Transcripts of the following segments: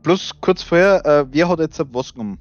Bloß kurz vorher, wer hat jetzt was genommen?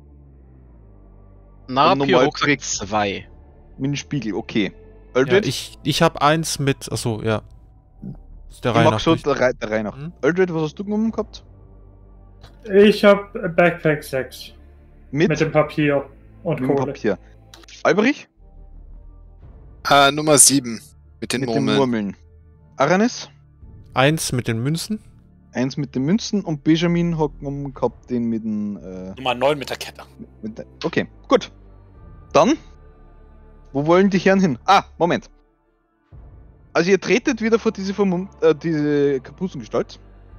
Narapier Rucksack 2. Mit dem Spiegel, okay. Ja, ich habe 1 mit, achso, ja. Ist der Reihe nach. So der Reihe nach. Aldred, was hast du genommen gehabt? Ich habe Backpack 6. Mit dem Papier und mit Kohle. Dem Papier. Alberich? Nummer 7. Mit den Murmeln. Aranis? 1 mit den Münzen. 1 mit den Münzen und Benjamin hat gehabt den mit den... Nummer 9 mit der Kette. Okay, gut. Dann, wo wollen die Herren hin? Ah, Moment. Also ihr tretet wieder vor diese Kapuzengestalt.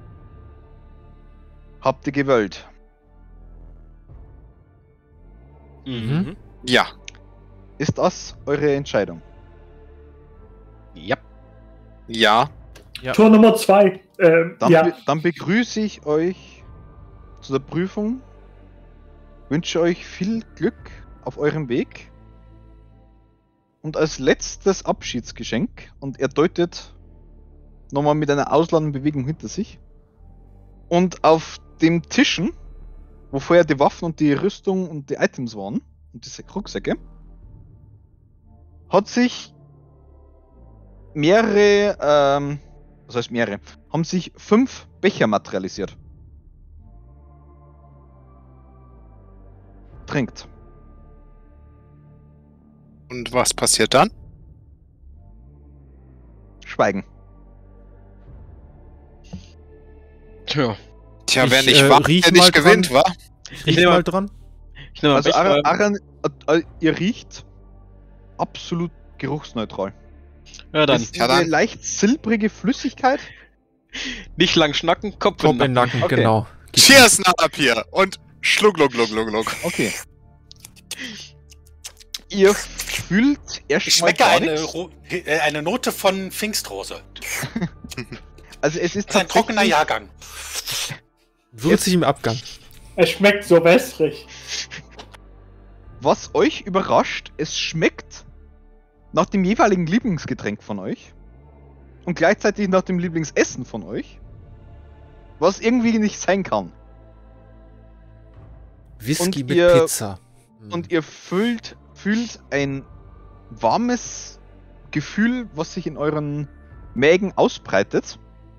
Habt ihr gewollt? Mhm. Ja. Ist das eure Entscheidung? Ja. Ja. Ja. Tor Nummer 2. Dann begrüße ich euch zu der Prüfung. Wünsche euch viel Glück auf eurem Weg. Und als letztes Abschiedsgeschenk, und er deutet nochmal mit einer ausladenden Bewegung hinter sich. Und auf dem Tischen, wo vorher die Waffen und die Rüstung und die Items waren, und diese Rucksäcke, hat sich haben sich 5 Becher materialisiert. Trinkt. Und was passiert dann? Schweigen. Tja. Tja, wer nicht wagt, der nicht gewinnt, wa? Ich nehme mal dran. Ich nehme mal Also Becher. Aran, ihr riecht absolut geruchsneutral. Ja, dann. Es ist eine leicht silbrige Flüssigkeit. Nicht lang schnacken, Kopf Kopf in Nacken, Okay. genau. Cheers, Narapier! Und schluck. Okay. Ihr fühlt Ich erstmal schmecke gar nichts. eine Note von Pfingstrose. Also es ist Das ist ein trockener Jahrgang. Würzig im Abgang. Es schmeckt so wässrig. Was euch überrascht, es schmeckt nach dem jeweiligen Lieblingsgetränk von euch und gleichzeitig nach dem Lieblingsessen von euch, was irgendwie nicht sein kann. Whisky Und mit ihr- Pizza. Und ihr fühlt ein warmes Gefühl, was sich in euren Mägen ausbreitet.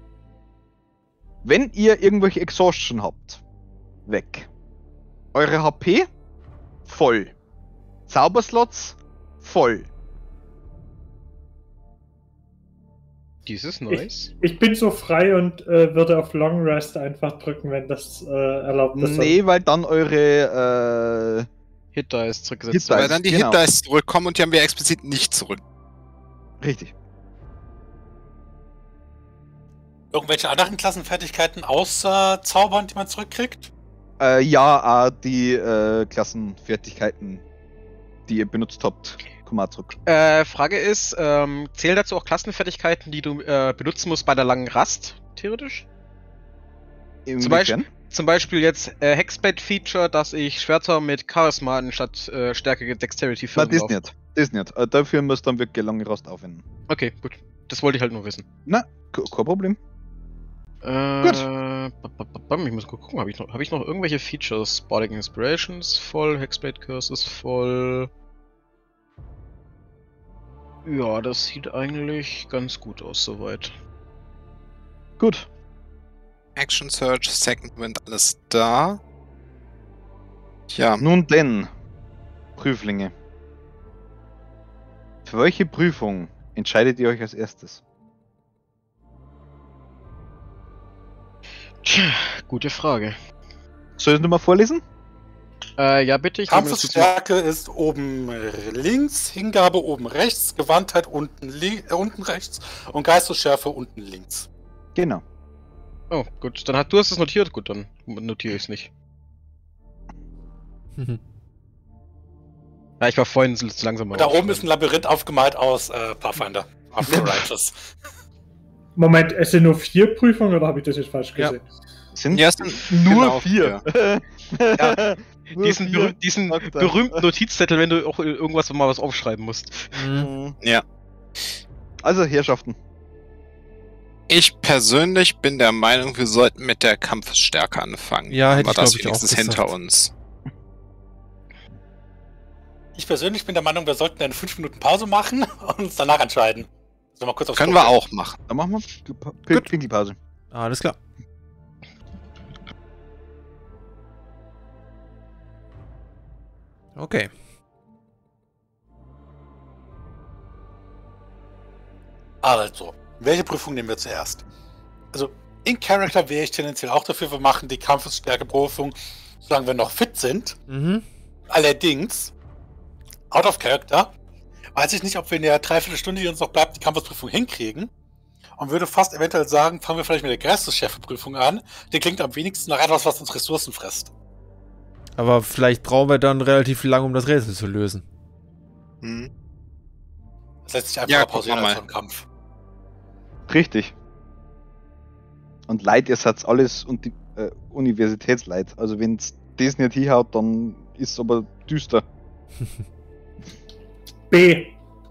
Wenn ihr irgendwelche Exhaustion habt, weg. Eure HP voll. Zauberslots voll. Dieses nice. Ich bin so frei und würde auf Long Rest einfach drücken, wenn das erlaubt ist. Nee, weil dann eure Hit Dice zurückgesetzt. Hit Dice. Weil dann die Genau. Hit Dice zurückkommen und die haben wir explizit nicht zurück. richtig. Irgendwelche anderen Klassenfertigkeiten außer Zaubern, die man zurückkriegt? Ja, die Klassenfertigkeiten, die ihr benutzt habt, kommen auch zurück. Frage ist, zählen dazu auch Klassenfertigkeiten, die du benutzen musst bei der langen Rast, theoretisch? Inwiefern? Zum Beispiel jetzt Hexblade-Feature, dass ich Schwerter mit Charisma anstatt Stärke Dexterity Nein, führen das nicht. Das nicht. Dafür müsst ihr dann wirklich lange Rast aufwenden. Okay, gut. Das wollte ich halt nur wissen. Na, kein Problem. Ich muss gucken, habe ich noch irgendwelche Features? Bardic Inspirations voll, Hexblade Curse ist voll. Ja, das sieht eigentlich ganz gut aus soweit. Gut. Action Search, Second Wind, alles da. Ja, Nun denn, Prüflinge. Für welche Prüfung entscheidet ihr euch als erstes? Tja, gute Frage. Soll ich es nochmal vorlesen? Ja, bitte. Ich nehme das jetzt mal- Kampfesstärke ist oben links, Hingabe oben rechts, Gewandtheit unten rechts und Geistesschärfe unten links. Genau. Oh, gut. Dann du hast es notiert. Gut, dann notiere ich es nicht. Ja, ich war vorhin zu langsam. Und da oben ist ein Labyrinth aufgemalt aus Pathfinder. After Righteous. Moment, es sind nur 4 Prüfungen oder habe ich das jetzt falsch Ja. gesehen? Sind Ja, es sind nur genau 4. Ja. Nur Diesen, 4. diesen sagt er. berühmten Notizzettel, wenn du auch irgendwas mal was aufschreiben musst. Mhm. Ja. Also, Herrschaften. Ich persönlich bin der Meinung, wir sollten mit der Kampfesstärke anfangen. Ja, hätte ich, das glaube ich, auch wenigstens hinter uns. Ich persönlich bin der Meinung, wir sollten eine 5 Minuten Pause machen und uns danach entscheiden. So, mal kurz aufs Können wir auch machen. Dann machen wir Pinkelpause. Alles klar. Okay. Also, welche Prüfung nehmen wir zuerst? Also, in Character wäre ich tendenziell auch dafür, wir machen die Kampfesstärke-Prüfung, solange wir noch fit sind. Mhm. Allerdings, out of Character, weiß ich nicht, ob wir in der Dreiviertelstunde, die uns noch bleibt, die Kampfesprüfung hinkriegen. Und würde fast eventuell sagen, fangen wir vielleicht mit der Geistesschärfe-Prüfung an. Die klingt am wenigsten nach etwas, was uns Ressourcen frisst. Aber vielleicht brauchen wir dann relativ lang, um das Rätsel zu lösen. Hm. Das lässt sich einfach Ja, pausieren guck mal. als so ein Kampf. Richtig. Und Leid ersetzt alles und die Universitätsleid. Also wenn es das nicht hinhaut, dann ist es aber düster. B.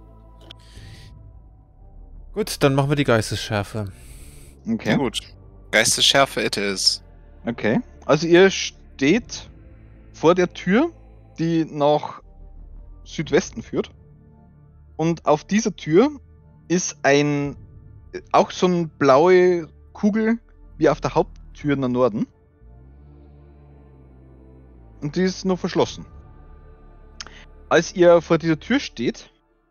Gut, dann machen wir die Geistesschärfe. Okay. Gut. Geistesschärfe it is. Okay. Also ihr steht vor der Tür, die nach Südwesten führt. Und auf dieser Tür ist auch so eine blaue Kugel wie auf der Haupttür nach Norden. Und die ist nur verschlossen. Als ihr vor dieser Tür steht,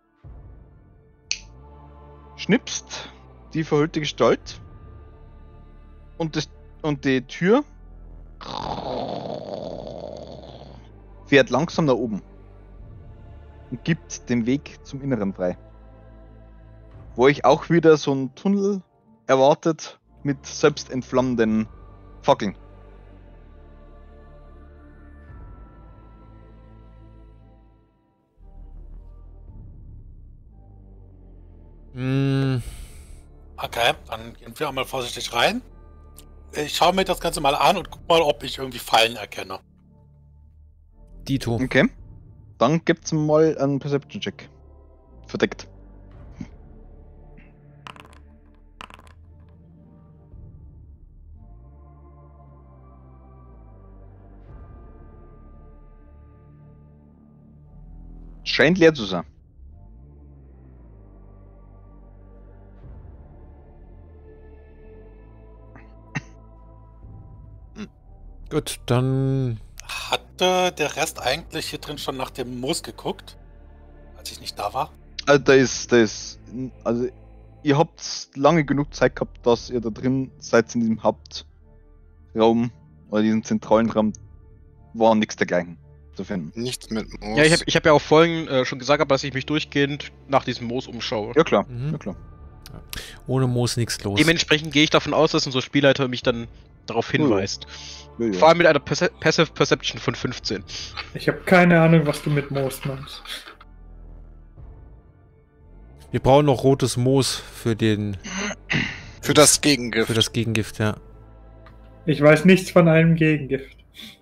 schnipst die verhüllte Gestalt und die Tür fährt langsam nach oben und gibt den Weg zum Inneren frei. Wo euch auch wieder so ein Tunnel erwartet mit selbstentflammenden Fackeln. Okay, dann gehen wir einmal vorsichtig rein. Ich schaue mir das Ganze mal an und guck mal, ob ich irgendwie Fallen erkenne. Dito. Okay. Dann gibt's mal einen Perception-Check. Verdeckt. Scheint leer zu sein. Gut, dann... Hatte der Rest eigentlich hier drin schon nach dem Moos geguckt? Als ich nicht da war? Also also ihr habt lange genug Zeit gehabt, dass ihr da drin seid in diesem Hauptraum oder diesem zentralen Raum, war nichts dergleichen zu finden. Nichts mit Moos. Ja, ich hab ja auch vorhin schon gesagt, dass ich mich durchgehend nach diesem Moos umschaue. Ja klar, Mhm. ja klar. Ohne Moos nichts los. Dementsprechend gehe ich davon aus, dass unser Spielleiter mich dann darauf hinweist. Ja, ja. Vor allem mit einer Passive Perception von 15. Ich habe keine Ahnung, was du mit Moos meinst. Wir brauchen noch rotes Moos für Für das Gegengift. für das Gegengift, ja. Ich weiß nichts von einem Gegengift.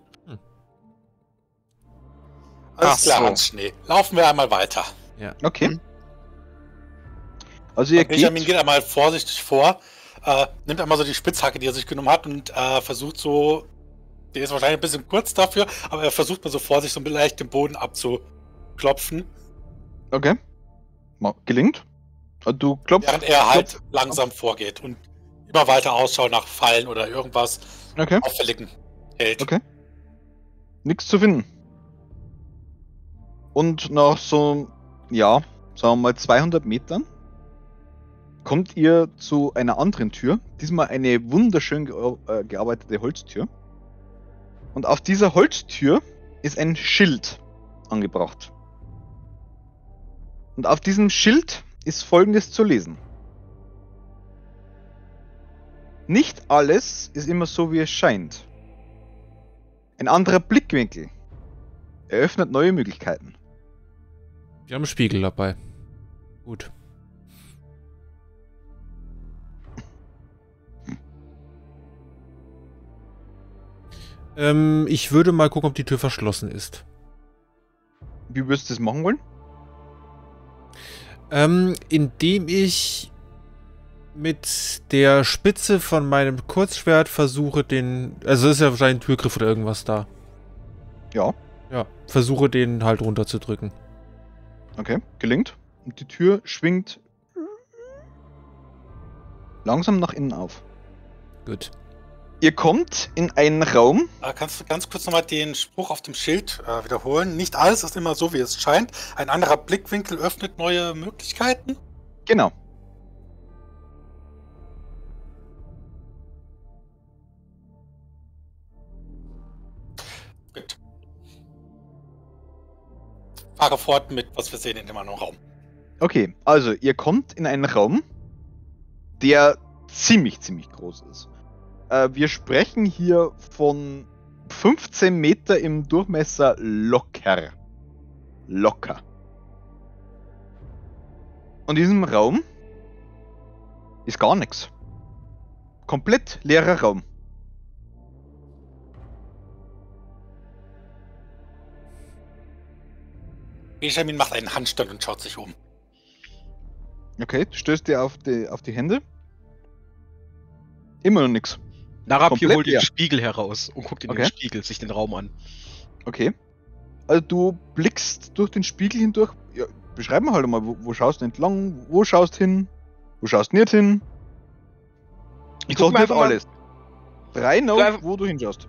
Alles klar, so. Hans Schnee. Laufen wir einmal weiter. Okay. Also ihr Benjamin geht. geht einmal vorsichtig vor, nimmt einmal so die Spitzhacke, die er sich genommen hat und versucht so, der ist wahrscheinlich ein bisschen kurz dafür, aber er versucht mal so vor sich so leicht den Boden abzuklopfen, Okay. Gelingt. Also du klopfst. während er halt langsam vorgeht und immer weiter Ausschau nach Fallen oder irgendwas Okay. Auffälligen hält. Okay. Nichts zu finden. Und nach so, ja, sagen wir mal 200 Metern kommt ihr zu einer anderen Tür. Diesmal eine wunderschön gearbeitete Holztür. Und auf dieser Holztür ist ein Schild angebracht. Und auf diesem Schild ist Folgendes zu lesen. Nicht alles ist immer so, wie es scheint. Ein anderer Blickwinkel eröffnet neue Möglichkeiten. Wir haben einen Spiegel dabei. Gut. Ich würde mal gucken, ob die Tür verschlossen ist. Wie würdest du das machen wollen? Indem ich mit der Spitze von meinem Kurzschwert versuche den... Also ist ja wahrscheinlich ein Türgriff oder irgendwas da. Ja. Ja, versuche den halt runterzudrücken. Okay, gelingt. Und die Tür schwingt langsam nach innen auf. Gut. Ihr kommt in einen Raum. Kannst du ganz kurz nochmal den Spruch auf dem Schild wiederholen? Nicht alles ist immer so, wie es scheint. Ein anderer Blickwinkel öffnet neue Möglichkeiten. Genau. Gut. Fahre fort mit, was wir sehen in dem anderen Raum. Okay, also ihr kommt in einen Raum, der ziemlich groß ist. Wir sprechen hier von 15 Meter im Durchmesser locker. Locker. Und in diesem Raum ist gar nichts. Komplett leerer Raum. Benjamin macht einen Handstand und schaut sich um. Okay, du stößt dir auf die Hände. Immer noch nichts. Narapi Komplett holt den leer. Spiegel heraus und guckt in Okay. den Spiegel, sich den Raum an. Okay. Also du blickst durch den Spiegel hindurch. Ja, beschreib mir halt mal, wo schaust du entlang, wo schaust hin, wo schaust nicht hin. Ich sag guck mir nicht einfach mal- alles. 3 Notes, einfach- wo du hinschaust.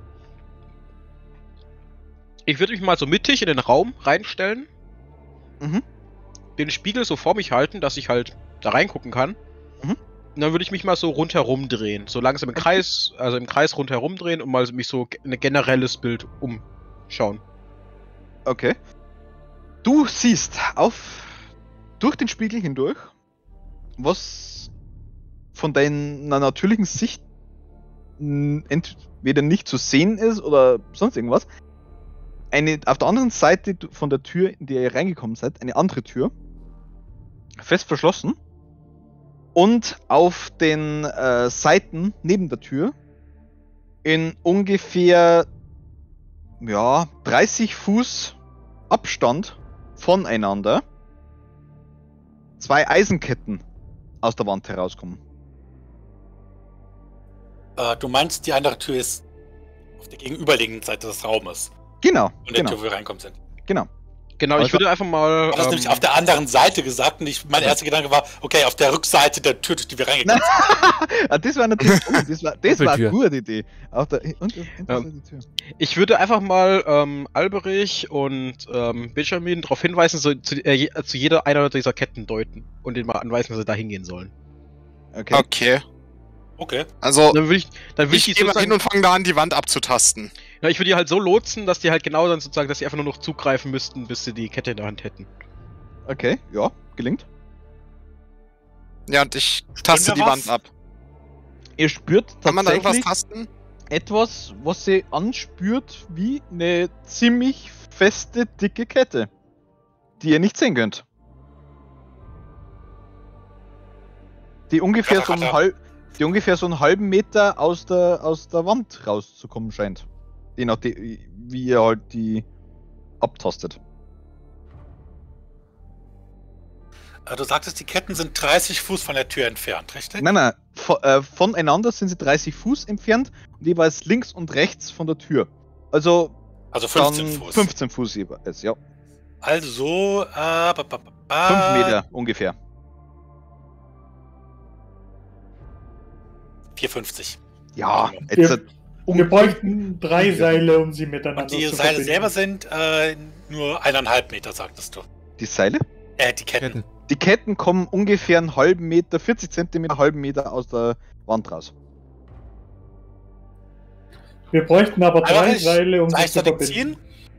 Ich würde mich mal so mittig in den Raum reinstellen, Mhm. den Spiegel so vor mich halten, dass ich halt da reingucken kann. Mhm. Und dann würde ich mich mal so rundherum drehen. So langsam im Kreis, also im Kreis rundherum drehen und mal mich so ein generelles Bild umschauen. Okay. Du siehst durch den Spiegel hindurch, was von deiner natürlichen Sicht entweder nicht zu sehen ist oder sonst irgendwas. Auf der anderen Seite von der Tür, in die ihr reingekommen seid, eine andere Tür. Fest verschlossen. Und auf den Seiten neben der Tür in ungefähr 30 Fuß Abstand voneinander 2 Eisenketten aus der Wand herauskommen. Du meinst, die andere Tür ist auf der gegenüberliegenden Seite des Raumes. Genau, Und der genau, Tür, wo wir reinkommen sind. genau. Genau, ich Also- würde einfach mal. Du hast nämlich auf der anderen Seite gesagt und mein erster Gedanke war, okay, auf der Rückseite der Tür, durch die wir reingekommen sind. Ah, das war natürlich. das war eine Doppeltür. gute Idee. Auf der, und die Tür. Ich würde einfach mal Alberich und Benjamin darauf hinweisen, zu jeder einer dieser Ketten deuten und denen mal anweisen, dass sie da hingehen sollen. Okay. Okay. Okay. Also, Dann würde ich ich gehe mal hin und fange da an, die Wand abzutasten. ja, ich würde die halt so lotsen, dass die halt genau dann sozusagen, dass sie einfach nur noch zugreifen müssten, bis sie die Kette in der Hand hätten. Okay, ja, gelingt. Ja, und ich taste wir die was? Wand ab. Ihr spürt Kann man da irgendwas tatsächlich tasten? etwas, was sie anspürt wie eine ziemlich feste, dicke Kette, die ihr nicht sehen könnt. Die ungefähr so einen halben Meter aus der Wand rauszukommen scheint. Je nachdem, wie ihr halt die abtastet. Du sagtest, die Ketten sind 30 Fuß von der Tür entfernt, richtig? Nein, voneinander sind sie 30 Fuß entfernt und jeweils links und rechts von der Tür. Also, Also 15 dann Fuß. 15 Fuß jeweils, ja. Also, 5 Meter ungefähr. 4,50. Ja, Wir- jetzt Wir bräuchten 3 Seile, um sie miteinander Und die zu Seile verbinden. selber sind nur 1,5 Meter, sagtest du. die Seile. Die Ketten. Ketten. Die Ketten kommen ungefähr einen halben Meter, 40 Zentimeter, halben Meter aus der Wand raus. Wir bräuchten aber 3 Alberich, Seile, um sie zu gleichzeitig verbinden. ziehen?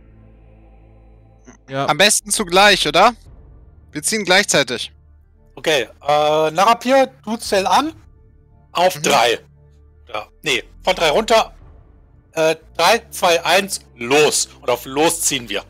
Ja, Am besten zugleich, oder? Wir ziehen gleichzeitig. Okay, Narapir, du zähl an. Auf Mhm. 3. Ja, nee, von 3 runter. 3, 2, 1, los. Und auf los ziehen wir.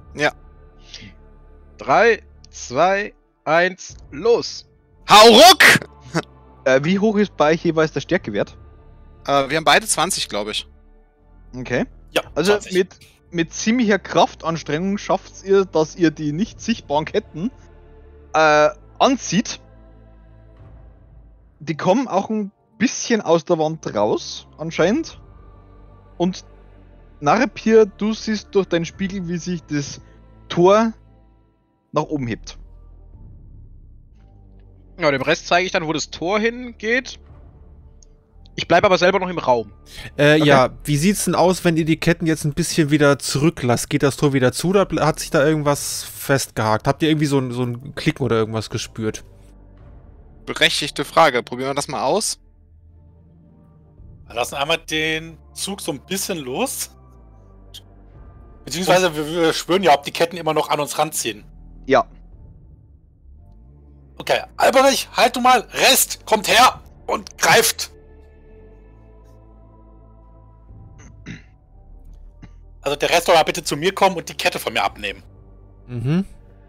3, 2, 1, los! Hauruck! Wie hoch ist bei euch jeweils der Stärkewert? Wir haben beide 20, glaube ich. Okay. Ja, Also 20. mit ziemlicher Kraftanstrengung schafft ihr, dass ihr die nicht sichtbaren Ketten anzieht. die kommen auch ein bisschen aus der Wand raus, anscheinend. Und Narapir, du siehst durch deinen Spiegel, wie sich das Tor nach oben hebt. Ja, dem Rest zeige ich dann, wo das Tor hingeht. Ich bleibe aber selber noch im Raum. Okay. Ja, wie sieht's denn aus, wenn ihr die Ketten jetzt ein bisschen wieder zurücklasst? Geht das Tor wieder zu oder hat sich da irgendwas festgehakt? Habt ihr irgendwie so ein Klicken oder irgendwas gespürt? Berechtigte Frage. Probieren wir das mal aus. Wir lassen einmal den Zug so ein bisschen los. Beziehungsweise wir spüren ja, ob die Ketten immer noch an uns ranziehen. Ja. Okay, Alberich, halt du mal! Rest, kommt her und greift! Also der Rest soll mal bitte zu mir kommen und die Kette von mir abnehmen. Mhm.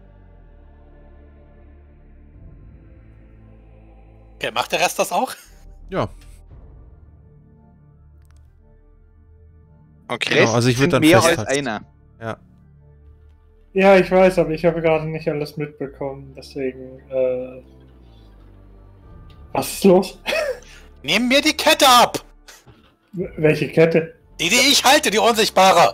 Okay, macht der Rest das auch? Ja. Okay. Genau, also ich würde dann mehr als festhalten. einer. Ja. Ja, ich weiß, aber ich habe gerade nicht alles mitbekommen, deswegen, was ist los? Nehmen mir die Kette ab! Welche Kette? Die ich halte, die unsichtbare!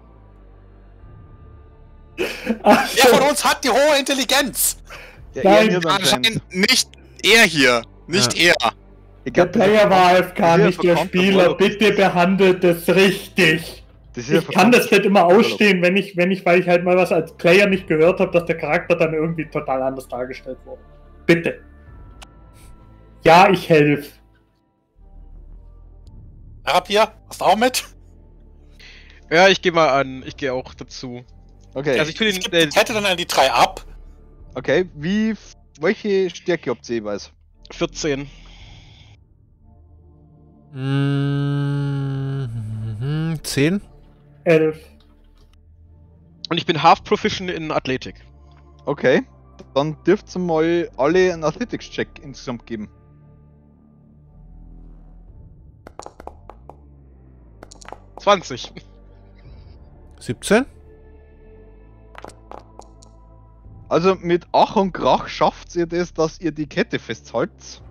Ach, Wer von uns hat die hohe Intelligenz? Ja, Nein, ihr anscheinend. Anscheinend nicht er hier. Nicht er. Ich der glaub, Player war AFK, das ist nicht ja der verkannter Spieler. Urlaub. Bitte behandelt es richtig. Das ist ja Ich kann das nicht immer Urlaub. ausstehen, weil ich halt mal was als Player nicht gehört habe, dass der Charakter dann irgendwie total anders dargestellt wurde. Bitte. Ja, ich helfe. Narapir, hast du auch mit? Ja, ich gehe mal an. Ich gehe auch dazu. Okay, Also ich tue Ich den. gebe die Kette dann an die 3 ab. okay. Welche Stärke habt ihr jeweils? 14. Mhm. 10? 11. Und ich bin half proficient in Athletik. Okay. Dann dürft ihr mal alle einen Athletics-Check insgesamt geben. – 20. 17? Also mit Ach und Krach schafft ihr das, dass ihr die Kette festhaltet.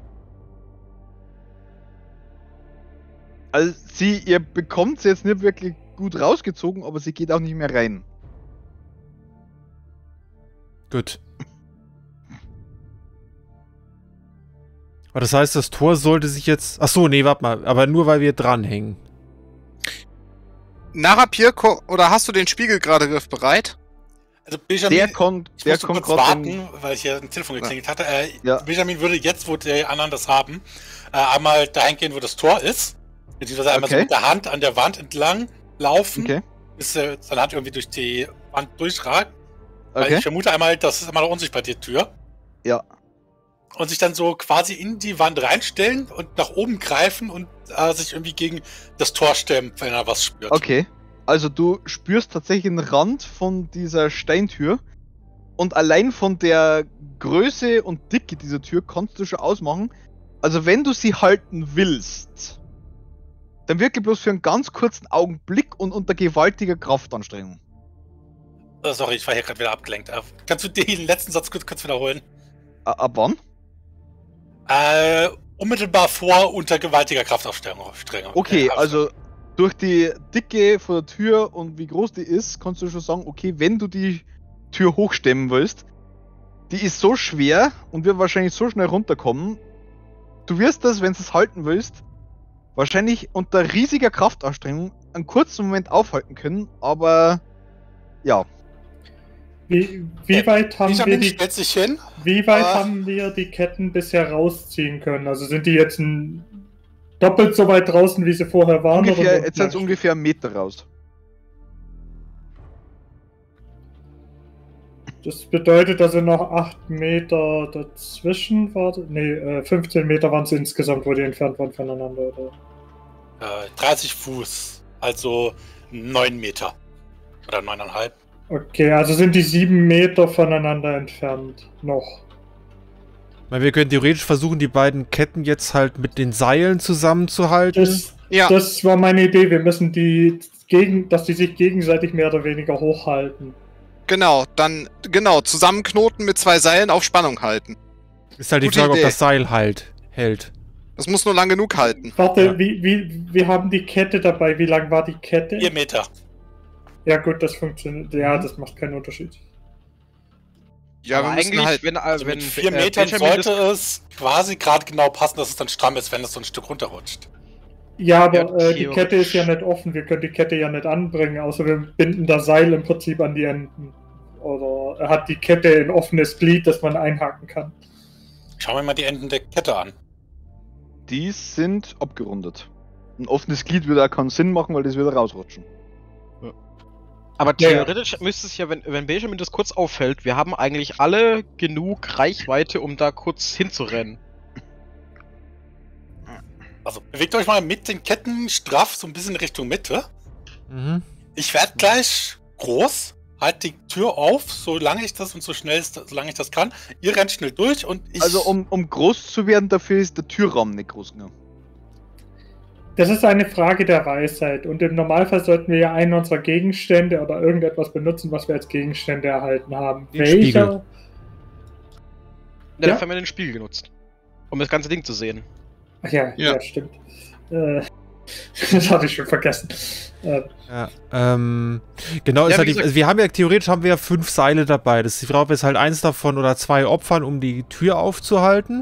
Also ihr bekommt sie jetzt nicht wirklich gut rausgezogen, aber sie geht auch nicht mehr rein. Gut. Aber das heißt, das Tor sollte sich jetzt... Achso, nee, warte mal. Aber nur, weil wir dranhängen. Narapir, oder hast du den Spiegel gerade griffbereit? Also Benjamin, Der kommt ich musste kurz warten, in- weil ich hier ein Telefon geklingelt hatte. Ja. Benjamin würde jetzt, wo die anderen das haben, einmal dahin gehen, wo das Tor ist. Beziehungsweise einmal so Okay. mit der Hand an der Wand entlang laufen, Okay. bis seine Hand irgendwie durch die Wand durchragt. Weil Okay. ich vermute einmal, das ist immer noch unsichtbar, die Tür. Ja. Und sich dann so quasi in die Wand reinstellen und nach oben greifen und sich irgendwie gegen das Tor stemmen, wenn er was spürt. Okay. Also du spürst tatsächlich den Rand von dieser Steintür und allein von der Größe und Dicke dieser Tür kannst du schon ausmachen. Also wenn du sie halten willst, dann wirklich bloß für einen ganz kurzen Augenblick und unter gewaltiger Kraftanstrengung. Sorry, ich war hier gerade wieder abgelenkt. Kannst du den letzten Satz kurz wiederholen? Ab wann? Unmittelbar vor unter gewaltiger Kraftaufstellung. Okay, also durch die Dicke von der Tür und wie groß die ist, kannst du schon sagen, okay, wenn du die Tür hochstemmen willst, die ist so schwer und wird wahrscheinlich so schnell runterkommen. Du wirst das, wenn du es halten willst, wahrscheinlich unter riesiger Kraftanstrengung einen kurzen Moment aufhalten können, aber ja. Wie weit haben wir Benjamin die stellt sich hin. Wie weit haben wir die Ketten bisher rausziehen können? Also sind die jetzt doppelt so weit draußen, wie sie vorher waren? Ungefähr, oder jetzt sind es ungefähr einen Meter raus. Das bedeutet, dass er noch 8 Meter dazwischen war. Ne, 15 Meter waren es insgesamt, wo die entfernt waren voneinander, oder? 30 Fuß, also 9 Meter. Oder 9,5. Okay, also sind die 7 Meter voneinander entfernt. Noch. Weil wir können theoretisch versuchen, die beiden Ketten jetzt halt mit den Seilen zusammenzuhalten. Ja. Das war meine Idee. Wir müssen dass die sich gegenseitig mehr oder weniger hochhalten. Genau, dann zusammenknoten mit 2 Seilen auf Spannung halten. Ist halt die Gute Frage, ob Idee. das Seil hält. Das muss nur lang genug halten. Warte, Ja. wir haben die Kette dabei. Wie lang war die Kette? 4 Meter. Ja gut, das funktioniert. Ja, das macht keinen Unterschied. Ja, Aber wir müssen eigentlich, halt. wenn, Also wenn mit 4 Metern Benjamin sollte es quasi gerade genau passen, dass es dann stramm ist, wenn es so ein Stück runterrutscht. Ja, aber Ja, die Kette ist ja nicht offen. Wir können die Kette ja nicht anbringen, außer wir binden das Seil im Prinzip an die Enden. Oder er hat die Kette ein offenes Glied, das man einhaken kann. Schauen wir mal die Enden der Kette an. Die sind abgerundet. Ein offenes Glied würde auch keinen Sinn machen, weil das würde rausrutschen. Aber Ja, ja. theoretisch müsste es ja, wenn Benjamin das kurz auffällt, wir haben eigentlich alle genug Reichweite, um da kurz hinzurennen. Also bewegt euch mal mit den Ketten straff so ein bisschen Richtung Mitte. Mhm. Ich werde gleich groß, halt die Tür auf, solange ich das und so schnell, solange ich das kann. Ihr rennt schnell durch und ich... Also um groß zu werden, dafür ist der Türrahmen nicht groß genug. Das ist eine Frage der Weisheit. Und im Normalfall sollten wir ja einen unserer Gegenstände oder irgendetwas benutzen, was wir als Gegenstände erhalten haben. Den Spiegel. Ja, Ja. dafür haben wir den Spiegel genutzt. Um das ganze Ding zu sehen. Ach ja, Ja. ja, stimmt. Das hatte ich schon vergessen. Ja, genau, Ja, ist halt wie die, gesagt- also wir haben ja theoretisch 5 Seile dabei. Das ist die Frage, ob wir jetzt halt eins davon oder 2 opfern, um die Tür aufzuhalten.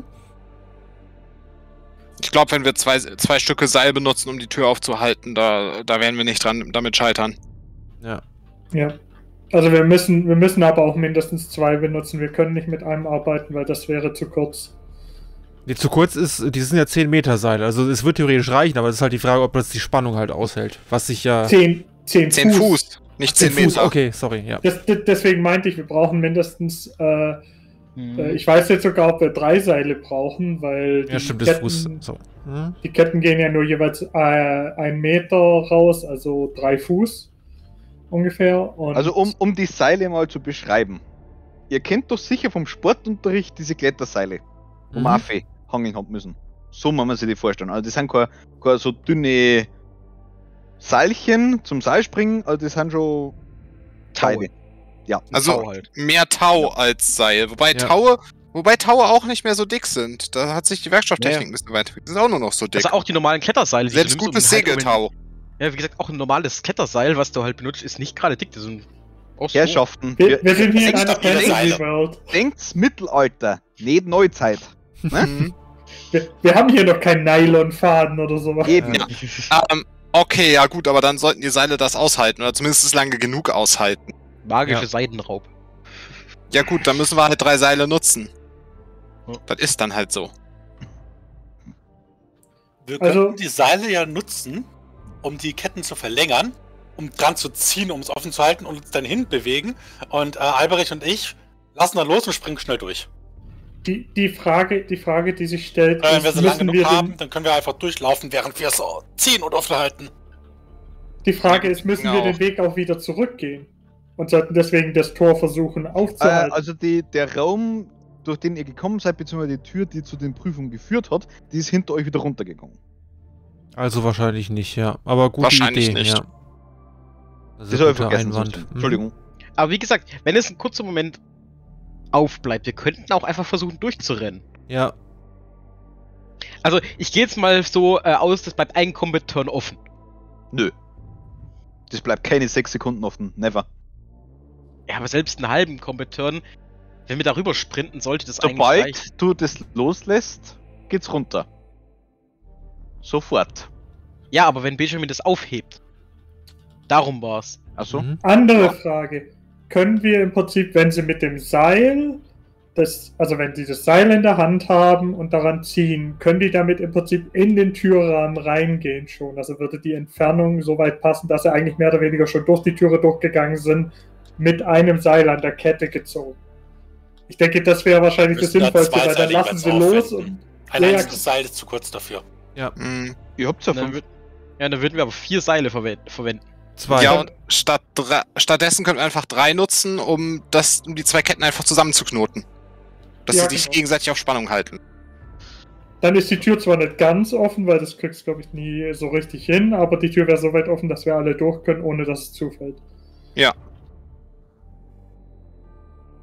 Ich glaube, wenn wir zwei Stücke Seil benutzen, um die Tür aufzuhalten, da werden wir nicht damit scheitern. Ja. Ja. Also wir müssen aber auch mindestens 2 benutzen. Wir können nicht mit einem arbeiten, weil das wäre zu kurz. Nee, zu kurz ist, die sind ja 10 Meter Seile. Also es wird theoretisch reichen, aber es ist halt die Frage, ob das die Spannung halt aushält. Was sich ja. 10 10 Fuß, nicht 10 Fuß, Meter. okay, sorry, ja. Deswegen meinte ich, wir brauchen mindestens, ich weiß jetzt sogar, ob wir 3 Seile brauchen, weil Ja, stimmt, das Ketten, Fuß. So. Hm? die Ketten gehen ja nur jeweils 1 Meter raus, also 3 Fuß ungefähr. Und Also um die Seile mal zu beschreiben. Ihr kennt doch sicher vom Sportunterricht diese Kletterseile, wo man Affe hangeln hat müssen. So muss man sich die vorstellen. Also das sind keine so dünne Seilchen zum Seilspringen, also das sind schon Teile. Ja. Also Tau halt. mehr Tau als Seil. Wobei Ja. Taue auch nicht mehr so dick sind. Da hat sich die Werkstofftechnik ein bisschen weiterentwickelt. Die sind auch nur noch so dick. Also auch die normalen Kletterseile. die du Selbst nimmst, um gutes halt um Segeltau. Ja, wie gesagt, auch ein normales Kletterseil, was du halt benutzt, ist nicht gerade dick. Das sind auch so. Herrschaften, wir sind hier in Sechs einer stabile Fantasy Seile. World. denkt's Mittelalter, nicht Neuzeit. Mhm. Wir haben hier noch keinen Nylonfaden oder sowas. Eben. Ja. Okay, ja gut, aber dann sollten die Seile das aushalten. Oder zumindest lange genug aushalten. Magische Ja. Seidenraub. Ja gut, dann müssen wir halt 3 Seile nutzen. Ja. Das ist dann halt so. Wir Also- könnten die Seile ja nutzen, um die Ketten zu verlängern, um dran zu ziehen, um es offen zu halten und uns dann hinbewegen. Und Alberich und ich lassen dann los und springen schnell durch. Die Frage, die sich stellt, Wenn wir so lange müssen genug wir haben, den, dann können wir einfach durchlaufen, während wir es ziehen und offen halten. die Frage ist, müssen wir Genau. den Weg auch wieder zurückgehen? Und sollten deswegen das Tor versuchen aufzuhalten? Also der Raum, durch den ihr gekommen seid, beziehungsweise die Tür, die zu den Prüfungen geführt hat, die ist hinter euch wieder runtergegangen. Also wahrscheinlich nicht, ja. Aber gute Wahrscheinlich Idee, nicht. ja. Das habe ich vergessen. Einwand. zu erzählen. Entschuldigung. Aber wie gesagt, wenn es ein kurzer Moment aufbleibt, wir könnten auch einfach versuchen durchzurennen. Ja, Also ich gehe jetzt mal so aus, das bleibt ein Combat Turn offen. Nö. Das bleibt keine 6 Sekunden offen. Never. Ja, aber selbst einen halben Combat Turn, wenn wir darüber sprinten, sollte das eigentlich reichen. Sobald du das loslässt, geht's runter. Sofort. Ja, aber wenn Benjamin das aufhebt. Darum war's. Achso? Mhm. Andere Frage. Können wir im Prinzip, wenn sie mit dem Seil, also wenn sie das Seil in der Hand haben und daran ziehen, können die damit im Prinzip in den Türrahmen reingehen schon? Also würde die Entfernung so weit passen, dass sie eigentlich mehr oder weniger schon durch die Türe durchgegangen sind, mit einem Seil an der Kette gezogen. Ich denke, das wäre wahrscheinlich das Müssen da Sinnvollste, weil dann zweiseitig lassen sie jeweils los und Ein Ja, ja. einziges Seil ist zu kurz dafür. Mhm. Ihr habt ja Dann 5. dann würden wir aber 4 Seile verwenden. 2. Ja, und stattdessen können wir einfach 3 nutzen, um die 2 Ketten einfach zusammenzuknoten. Dass Ja, sie sich genau. gegenseitig auf Spannung halten. dann ist die Tür zwar nicht ganz offen, weil das kriegst glaube ich nie so richtig hin, aber die Tür wäre so weit offen, dass wir alle durch können, ohne dass es zufällt.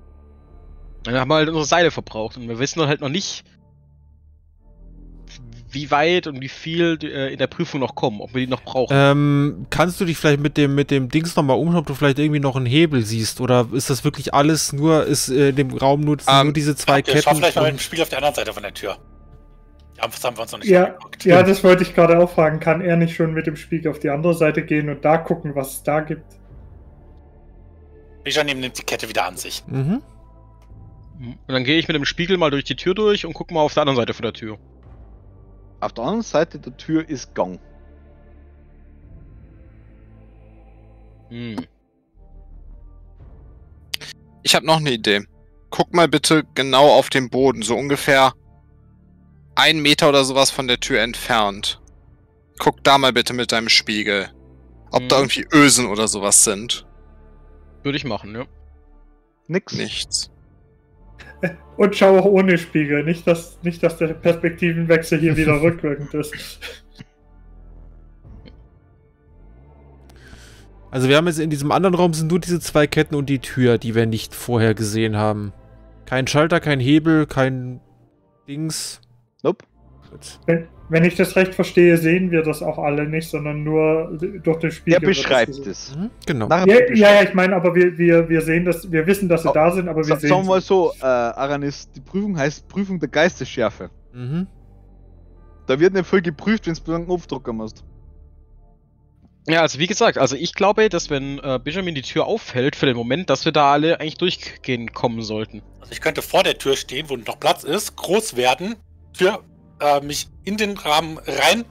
Dann haben wir halt unsere Seile verbraucht und wir wissen halt noch nicht, wie weit und wie viel in der Prüfung noch kommen, ob wir die noch brauchen. Kannst du dich vielleicht mit dem Dings nochmal umschauen, ob du vielleicht irgendwie noch einen Hebel siehst? Oder ist das wirklich alles nur, ist in dem Raum nur diese zwei Ketten? Schau vielleicht mal mit dem Spiel auf der anderen Seite von der Tür. Das haben wir uns noch nicht angeguckt. Ja, das wollte ich gerade auch fragen. Kann er nicht schon mit dem Spiegel auf die andere Seite gehen und da gucken, was es da gibt? Benjamin nimmt die Kette wieder an sich. Mhm. Und dann gehe ich mit dem Spiegel mal durch die Tür durch und gucke mal auf der anderen Seite von der Tür. Auf der anderen Seite der Tür ist Gang. Ich habe noch eine Idee. Guck mal bitte genau auf den Boden, so ungefähr 1 Meter oder sowas von der Tür entfernt. Guck da mal bitte mit deinem Spiegel. Ob da irgendwie Ösen oder sowas sind. Würde ich machen, ja. Nichts. Und schau auch ohne Spiegel. Nicht, dass der Perspektivenwechsel hier wieder rückwirkend ist. Also wir haben jetzt in diesem anderen Raum sind nur diese 2 Ketten und die Tür, die wir nicht vorher gesehen haben. Kein Schalter, kein Hebel, kein Dings. Nope. Gut. Wenn ich das recht verstehe, sehen wir das auch alle nicht, sondern nur durch den Spiegel. Er beschreibt es. Genau. Ja, ich meine, aber wir sehen das, wir wissen, dass sie da sind, aber wir sehen. Sagen wir mal so, Aranis, die Prüfung heißt Prüfung der Geistesschärfe. Mhm. Da wird nicht voll geprüft, wenn du einen Knopfdrucker machst. Ja, also wie gesagt, also ich glaube, dass wenn Benjamin die Tür aufhält für den Moment, dass wir da alle eigentlich durchgehen kommen sollten. Also ich könnte vor der Tür stehen, wo noch Platz ist, groß werden, Tür mich in den Rahmen rein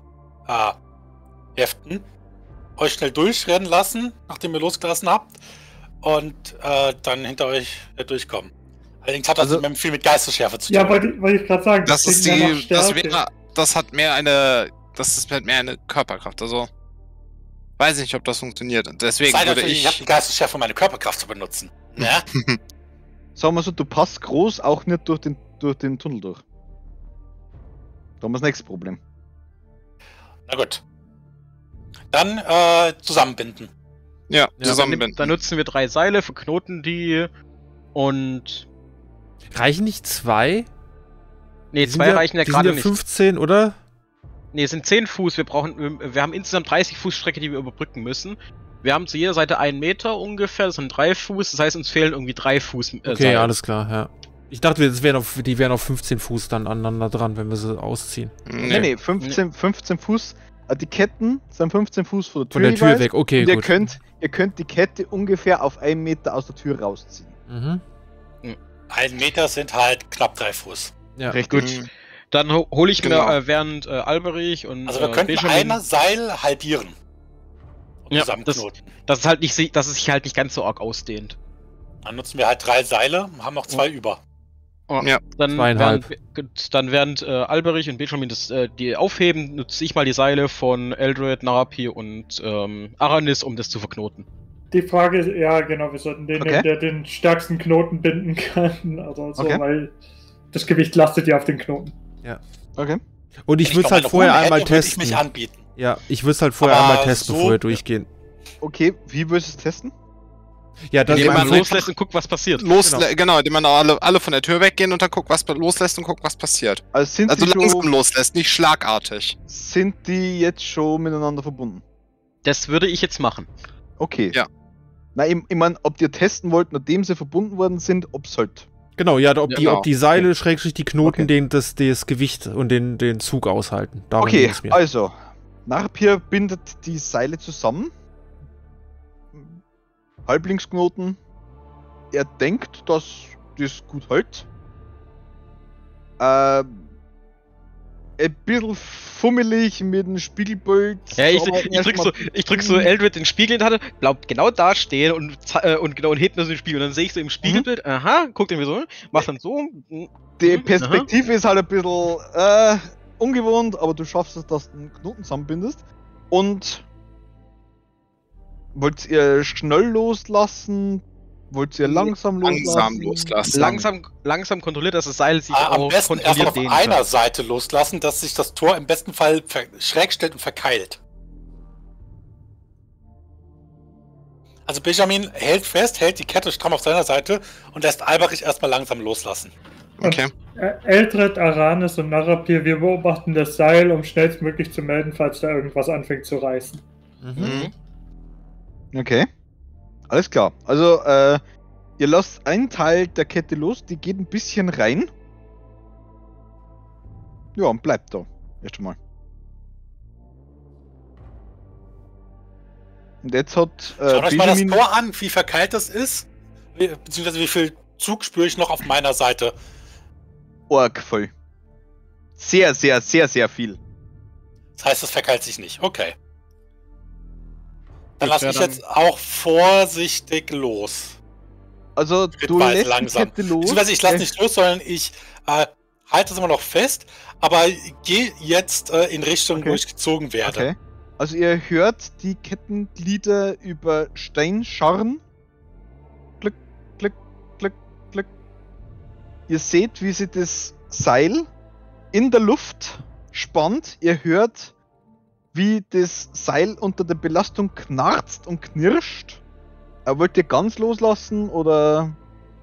heften, euch schnell durchrennen lassen, nachdem ihr losgelassen habt, und dann hinter euch durchkommen. Allerdings hat das viel mit Geistesschärfe zu tun. Ja, wollte ich gerade sagen. Das ist das ist halt mehr eine Körperkraft, also weiß ich nicht, ob das funktioniert. Deswegen würde ich habe die Geistesschärfe, um meine Körperkraft zu benutzen. Ja? Sagen wir so, du passt groß auch nicht durch den Tunnel durch. Da haben wir das nächste Problem. Na gut. Dann zusammenbinden. Ja, zusammenbinden. Dann nutzen wir 3 Seile, verknoten die und... Reichen nicht 2? Nee, 2 reichen ja gerade nicht. 15, oder? Nee, es sind 10 Fuß. Wir haben insgesamt 30 Fuß Strecke, die wir überbrücken müssen. Wir haben zu jeder Seite 1 Meter ungefähr, das sind 3 Fuß, das heißt, uns fehlen irgendwie 3 Fuß. Okay, Seil. alles klar, ja. Ich dachte, die wären auf 15 Fuß dann aneinander dran, wenn wir sie ausziehen. Nee, 15 Fuß. Die Ketten sind 15 Fuß von der Tür. Von der Tür weg, okay, und gut. Ihr könnt die Kette ungefähr auf 1 Meter aus der Tür rausziehen. Mhm. 1 Meter sind halt knapp 3 Fuß. Ja, richtig. Gut. Dann hole ich mir während Alberich und also wir könnten ein Seil halbieren. Und zusammenknoten. Dass es sich halt nicht ganz so arg ausdehnt. Dann nutzen wir halt 3 Seile, haben noch 2 über. Ja, dann während Alberich und Benjamin die aufheben, nutze ich mal die Seile von Eldred, Narapi und Aranis, um das zu verknoten. Die Frage ist, ja genau, wir sollten den, der den stärksten Knoten binden kann, also so, weil das Gewicht lastet ja auf den Knoten. Ja. Okay. Und ich würde es halt vorher einmal testen. Ich mich anbieten. Ja, ich würde es halt vorher einmal testen, bevor wir durchgehen. Okay, wie würdest du es testen? Ja, dass indem man loslässt und guckt, was passiert. Genau, indem man alle von der Tür weggehen und dann guckt, was loslässt und guckt, was passiert. Also langsam loslässt, nicht schlagartig. Sind die jetzt schon miteinander verbunden? Das würde ich jetzt machen. Okay. Ja. Na, ich meine, ob ihr testen wollt, nachdem sie verbunden worden sind, ob es halt. Genau, ja, ob die Seile, Schrägstrich die Knoten, das Gewicht und den Zug aushalten. Darum okay, also, Narpir bindet die Seile zusammen. Halblingsknoten. Er denkt, dass das gut hält. Ein bisschen fummelig mit dem Spiegelbild. Ja, ich drück so Eldred den Spiegel in die Hand, bleibt genau da stehen und hebt mir so den Spiegel. Und dann sehe ich so im Spiegelbild, guckt irgendwie so, macht dann so. Die Perspektive ist halt ein bisschen ungewohnt, aber du schaffst es, dass du einen Knoten zusammenbindest. Und wollt ihr schnell loslassen? Wollt ihr langsam loslassen? Langsam kontrolliert, dass das Seil sich auch am besten erst auf einer Seite loslassen, dass sich das Tor im besten Fall schräg stellt und verkeilt. Also Benjamin hält fest, hält die Kette stramm auf seiner Seite und lässt Alberich erstmal langsam loslassen. Okay. Eldred, Aranis und Narapir, wir beobachten das Seil, um schnellstmöglich zu melden, falls da irgendwas anfängt zu reißen. Mhm. Okay. Alles klar. Also, ihr lasst einen Teil der Kette los, die geht ein bisschen rein. Ja, und bleibt da. Erst einmal. Und jetzt hat Schaut euch mal das Benjamin... Tor an, wie verkeilt das ist. Beziehungsweise wie viel Zug spüre ich noch auf meiner Seite. Org voll. Sehr, sehr, sehr, sehr viel. Das heißt, es verkeilt sich nicht. Okay. Dann Ich lasse wär ich jetzt auch vorsichtig los. Also, du Schrittweise lässt langsam. die Kette los. Beziehungsweise ich lasse nicht los, sondern ich halte es immer noch fest, aber gehe jetzt in Richtung, Okay. wo ich gezogen werde. Okay. Also ihr hört die Kettenglieder über Stein scharren. Klick, klick, klick, klick. Ihr seht, wie sie das Seil in der Luft spannt. Ihr hört, wie das Seil unter der Belastung knarzt und knirscht. Wollt ihr ganz loslassen oder...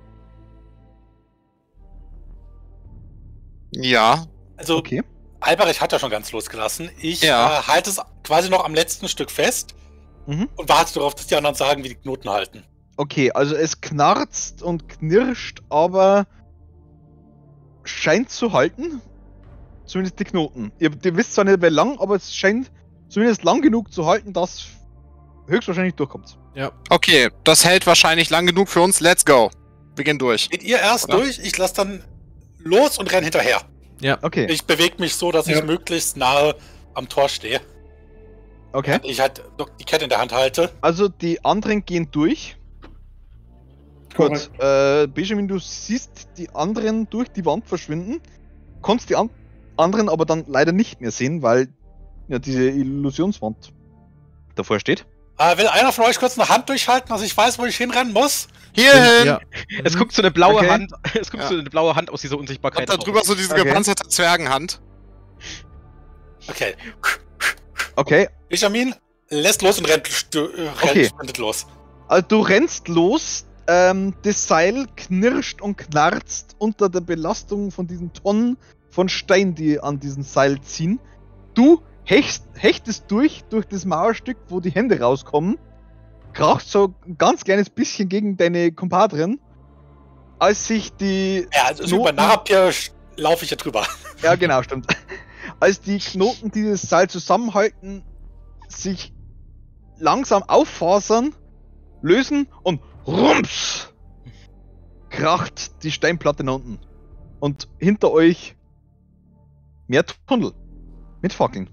Ja. Also, Okay. Alberich hat ja schon ganz losgelassen. Ich Ja. halte es quasi noch am letzten Stück fest Mhm. und warte darauf, dass die anderen sagen, wie die Knoten halten. Okay, also es knarzt und knirscht, aber scheint zu halten. Zumindest die Knoten. Ihr wisst zwar nicht, wie lang, aber es scheint zumindest lang genug zu halten, dass höchstwahrscheinlich durchkommt. Okay, das hält wahrscheinlich lang genug für uns. Let's go. Wir gehen durch. Geht ihr erst Oder? durch, ich lasse dann los und renn hinterher. Okay, Ich bewege mich so, dass Ja. ich möglichst nahe am Tor stehe. okay. Ich halt noch die Kette in der Hand halte. Also die anderen gehen durch. Korrekt. Gut, Benjamin, du siehst die anderen durch die Wand verschwinden. Konntest die anderen aber dann leider nicht mehr sehen, weil ja diese Illusionswand davor steht. Will einer von euch kurz eine Hand durchhalten, dass ich weiß, wo ich hinrennen muss? Hierhin! Ja. Es guckt so eine blaue Okay. Hand. Es guckt Ja. so eine blaue Hand aus dieser Unsichtbarkeit. Und da drüber so diese Okay. gepanzerte Zwergenhand. Okay. Okay, Benjamin lässt los und Okay. sprintet los. also du rennst los. Das Seil knirscht und knarzt unter der Belastung von diesen Tonnen von Stein, die an diesem Seil ziehen. Du hechtest durch das Mauerstück, wo die Hände rauskommen, krachst so ein ganz kleines bisschen gegen deine Kumpadrin, als sich die Ja, also über Narapir laufe ich ja drüber. Ja, genau, stimmt. Als die Knoten, die das Seil zusammenhalten, sich langsam auffasern, lösen und rums kracht die Steinplatte nach unten. Und hinter euch mehr Tunnel mit Fackeln.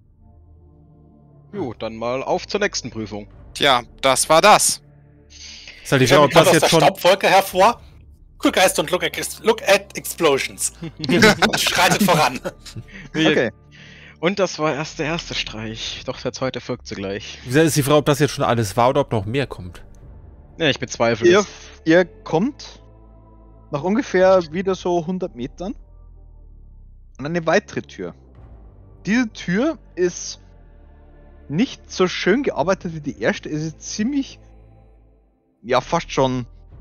Jo, dann mal auf zur nächsten Prüfung. Tja, das war das. Ist halt die Frage, Benjamin ob kommt das aus jetzt der schon. Staubwolke hervor. Cool Geist und look at explosions. Und schreitet voran. Okay. Und das war erst der erste Streich. Doch der zweite folgt zugleich. Wie gesagt, ist die Frage, ob das jetzt schon alles war oder ob noch mehr kommt. Ja, ich bezweifle Ihr, es. ihr kommt nach ungefähr wieder so 100 Metern an eine weitere Tür. Diese Tür ist nicht so schön gearbeitet wie die erste. Es ist ziemlich, ja, fast schon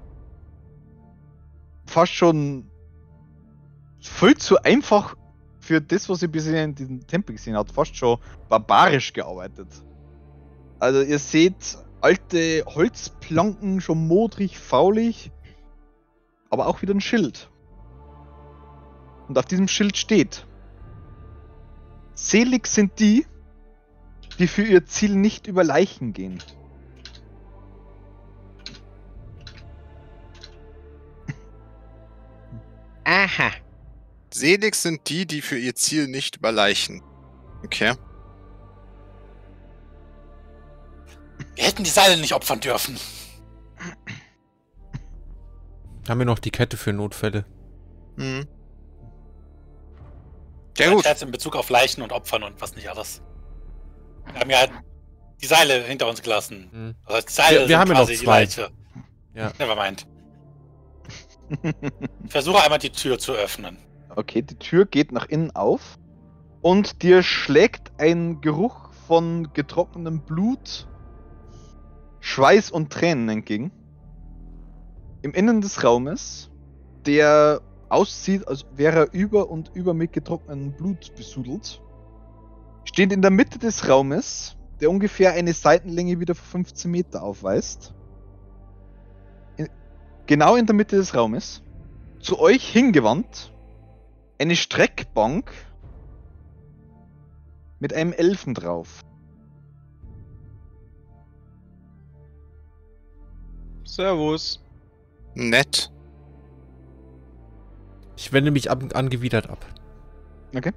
viel zu einfach für das, was ihr bisher in diesem Tempel gesehen habt. Fast schon barbarisch gearbeitet. Also ihr seht alte Holzplanken, schon modrig, faulig, aber auch wieder ein Schild. Und auf diesem Schild steht: Selig sind die, die für ihr Ziel nicht über Leichen gehen. Aha. Selig sind die, die für ihr Ziel nicht überleichen. Okay. Wir hätten die Seile nicht opfern dürfen. Haben wir noch die Kette für Notfälle? Mhm. Ja gut. Scherz in Bezug auf Leichen und Opfern und was nicht alles. Wir haben ja die Seile hinter uns gelassen. Hm. Also die Seile Wir sind haben ja noch quasi die zwei. Leiche. Ja. Nevermind. Ich versuche einmal die Tür zu öffnen. Okay, die Tür geht nach innen auf und dir schlägt ein Geruch von getrocknetem Blut, Schweiß und Tränen entgegen. Im Innern des Raumes, der aussieht, als wäre er über und über mit getrocknetem Blut besudelt, steht in der Mitte des Raumes, der ungefähr eine Seitenlänge wieder von 15 Meter aufweist. Genau in der Mitte des Raumes, zu euch hingewandt, eine Streckbank mit einem Elfen drauf. Servus. Nett. Ich wende mich angewidert ab. Okay.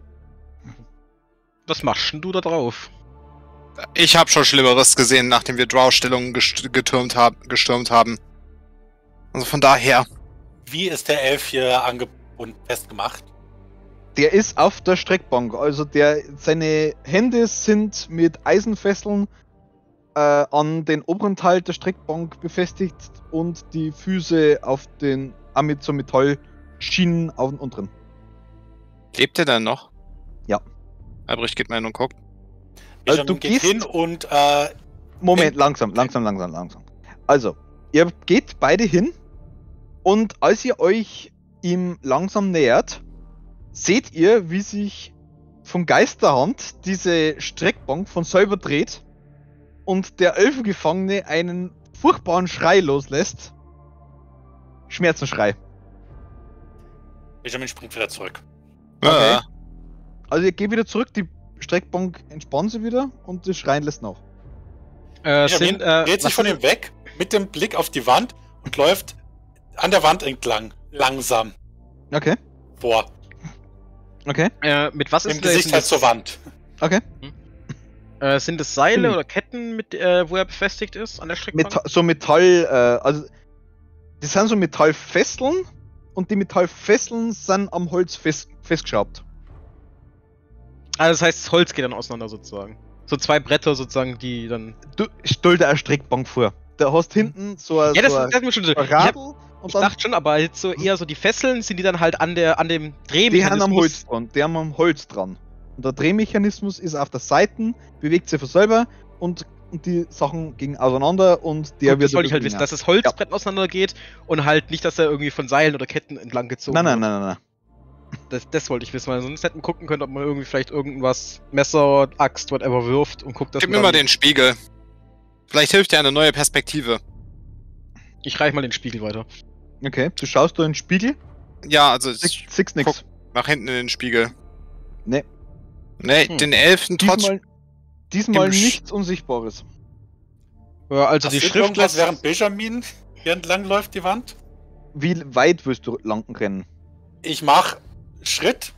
Was machst denn du da drauf? Ich habe schon Schlimmeres gesehen, nachdem wir Drow-Stellungen gestürmt haben. Also von daher. Wie ist der Elf hier angebunden festgemacht? Der ist auf der Streckbank, also seine Hände sind mit Eisenfesseln an den oberen Teil der Streckbank befestigt und die Füße mit so Metallschienen auf den unteren. Lebt er denn noch? Ja. Albrecht geht mal hin und guckt. Also Du gehst hin und Moment, langsam. Also, ihr geht beide hin und als ihr euch ihm langsam nähert, seht ihr, wie sich von Geisterhand diese Streckbank von selber dreht und der Elfengefangene einen furchtbaren Schrei loslässt. Schmerzensschrei. Benjamin springt wieder zurück. Okay. Ja. Also ihr geht wieder zurück, die Streckbank entspannt sich wieder und das Schreien lässt nach. Benjamin dreht sich von ihm weg mit dem Blick auf die Wand und läuft an der Wand entlang, langsam Okay, vor. okay, Mit was Im ist Gesicht halt zur Wand. okay. Sind es Seile oder Ketten, wo er befestigt ist an der Streckbank? Also das sind so Metallfesseln und die Metallfesseln sind am Holz festgeschraubt. Also das heißt, das Holz geht dann auseinander sozusagen. So zwei Bretter sozusagen, die dann... Du stell dir eine Streckbank vor. Da hast hinten so ein Ja, das ist mir schon so. Radl und Ich dann dachte schon, aber jetzt so eher so die Fesseln, sind die dann halt an dem Drehmechanismus? die haben am Holz dran. Die haben am Holz dran. Und der Drehmechanismus ist auf der Seite, bewegt sich von selber und die Sachen gingen auseinander und der Gut, wird. das wollte ich halt wissen, dass das Holzbrett auseinander geht und halt nicht, dass er irgendwie von Seilen oder Ketten entlang gezogen Nein. Das wollte ich wissen, weil sonst hätten gucken können, ob man irgendwie vielleicht irgendwas, Messer, Axt, whatever wirft und guckt, dass Gib man mir mal dann- den Spiegel. Vielleicht hilft dir eine neue Perspektive. Ich reich mal den Spiegel weiter. Okay, du schaust da in den Spiegel, Ja, also ich siehst nix. mach hinten in den Spiegel. Nee. Nee, den Elfen trotzdem. Diesmal Im Sch- nichts Unsichtbares. Ja, also die Passiert Schrift irgendwas, lässt... während Benjamin hier entlang läuft, die Wand? Wie weit wirst du lang rennen? Ich mach Schritt,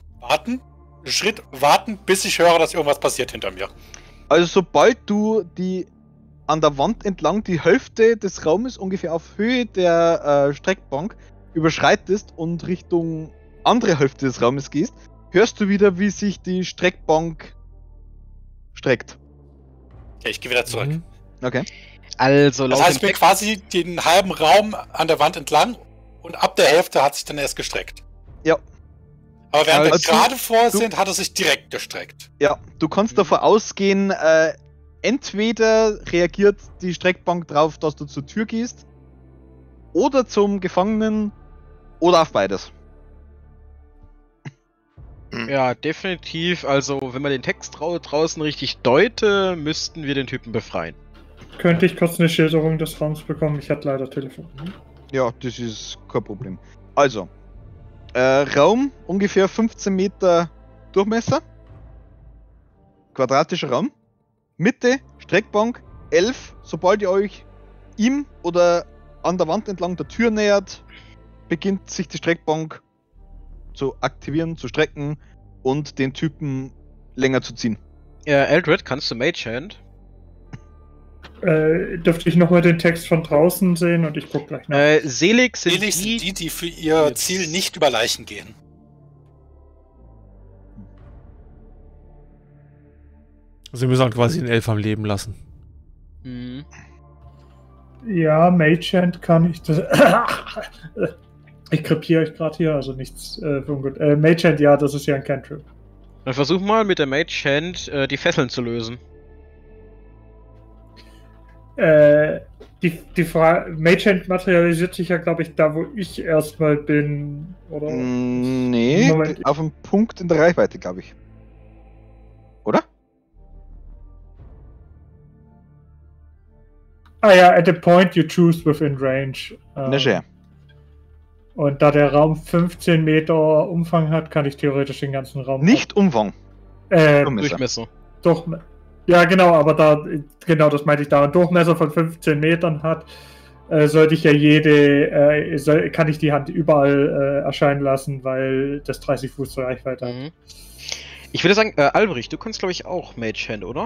warten, bis ich höre, dass irgendwas passiert hinter mir. Also sobald du an der Wand entlang die Hälfte des Raumes ungefähr auf Höhe der Streckbank überschreitest und Richtung andere Hälfte des Raumes gehst, hörst du wieder, wie sich die Streckbank streckt. Okay, ich gehe wieder zurück. Mhm. Okay. Also, Das laut heißt, ich dem bin quasi den halben Raum an der Wand entlang und ab der Hälfte hat sich dann erst gestreckt. Ja. Aber während wir Also, gerade vor du- sind, hat er sich direkt gestreckt. Ja, du kannst davon ausgehen, entweder reagiert die Streckbank drauf, dass du zur Tür gehst, oder zum Gefangenen, oder auf beides. Ja, definitiv. Also, wenn man den Text draußen richtig deute, müssten wir den Typen befreien. Könnte ich kurz eine Schilderung des Raums bekommen? Ich hatte leider Telefon. Ja, das ist kein Problem. Also, Raum ungefähr 15 Meter Durchmesser. Quadratischer Raum. Mitte, Streckbank, 11. Sobald ihr euch ihm oder an der Wand entlang der Tür nähert, beginnt sich die Streckbank zu aktivieren, zu strecken und den Typen länger zu ziehen. Eldred, kannst du Mage Hand? Dürfte ich nochmal den Text von draußen sehen und ich gucke gleich nach. Selig sind Selig sind die für ihr Jetzt- Ziel nicht über Leichen gehen. Also wir müssen halt quasi den Elf am Leben lassen. Mhm. Ja, Magehand kann ich das. Ich krepiere euch gerade hier, also nichts für ungut. Magehand, ja, das ist ja ein Cantrip. Dann versuch mal mit der Mage Hand die Fesseln zu lösen. Die Frage, Magehand materialisiert sich ja, glaube ich, da, wo ich erstmal bin, oder? Nee, Moment. auf einem Punkt in der Reichweite, glaube ich. Oder? Ah ja, at the point you choose within range. Na schön. Und da der Raum 15 Meter Umfang hat, kann ich theoretisch den ganzen Raum... Nicht Umfang. Durchmesser. Ja, genau, aber genau, das meinte ich da. Ein Durchmesser von 15 Metern hat, sollte ich ja kann ich die Hand überall erscheinen lassen, weil das 30 Fuß zur Reichweite hat. Mhm. Ich würde sagen, Albrecht, du kannst glaube ich auch Magehand, oder?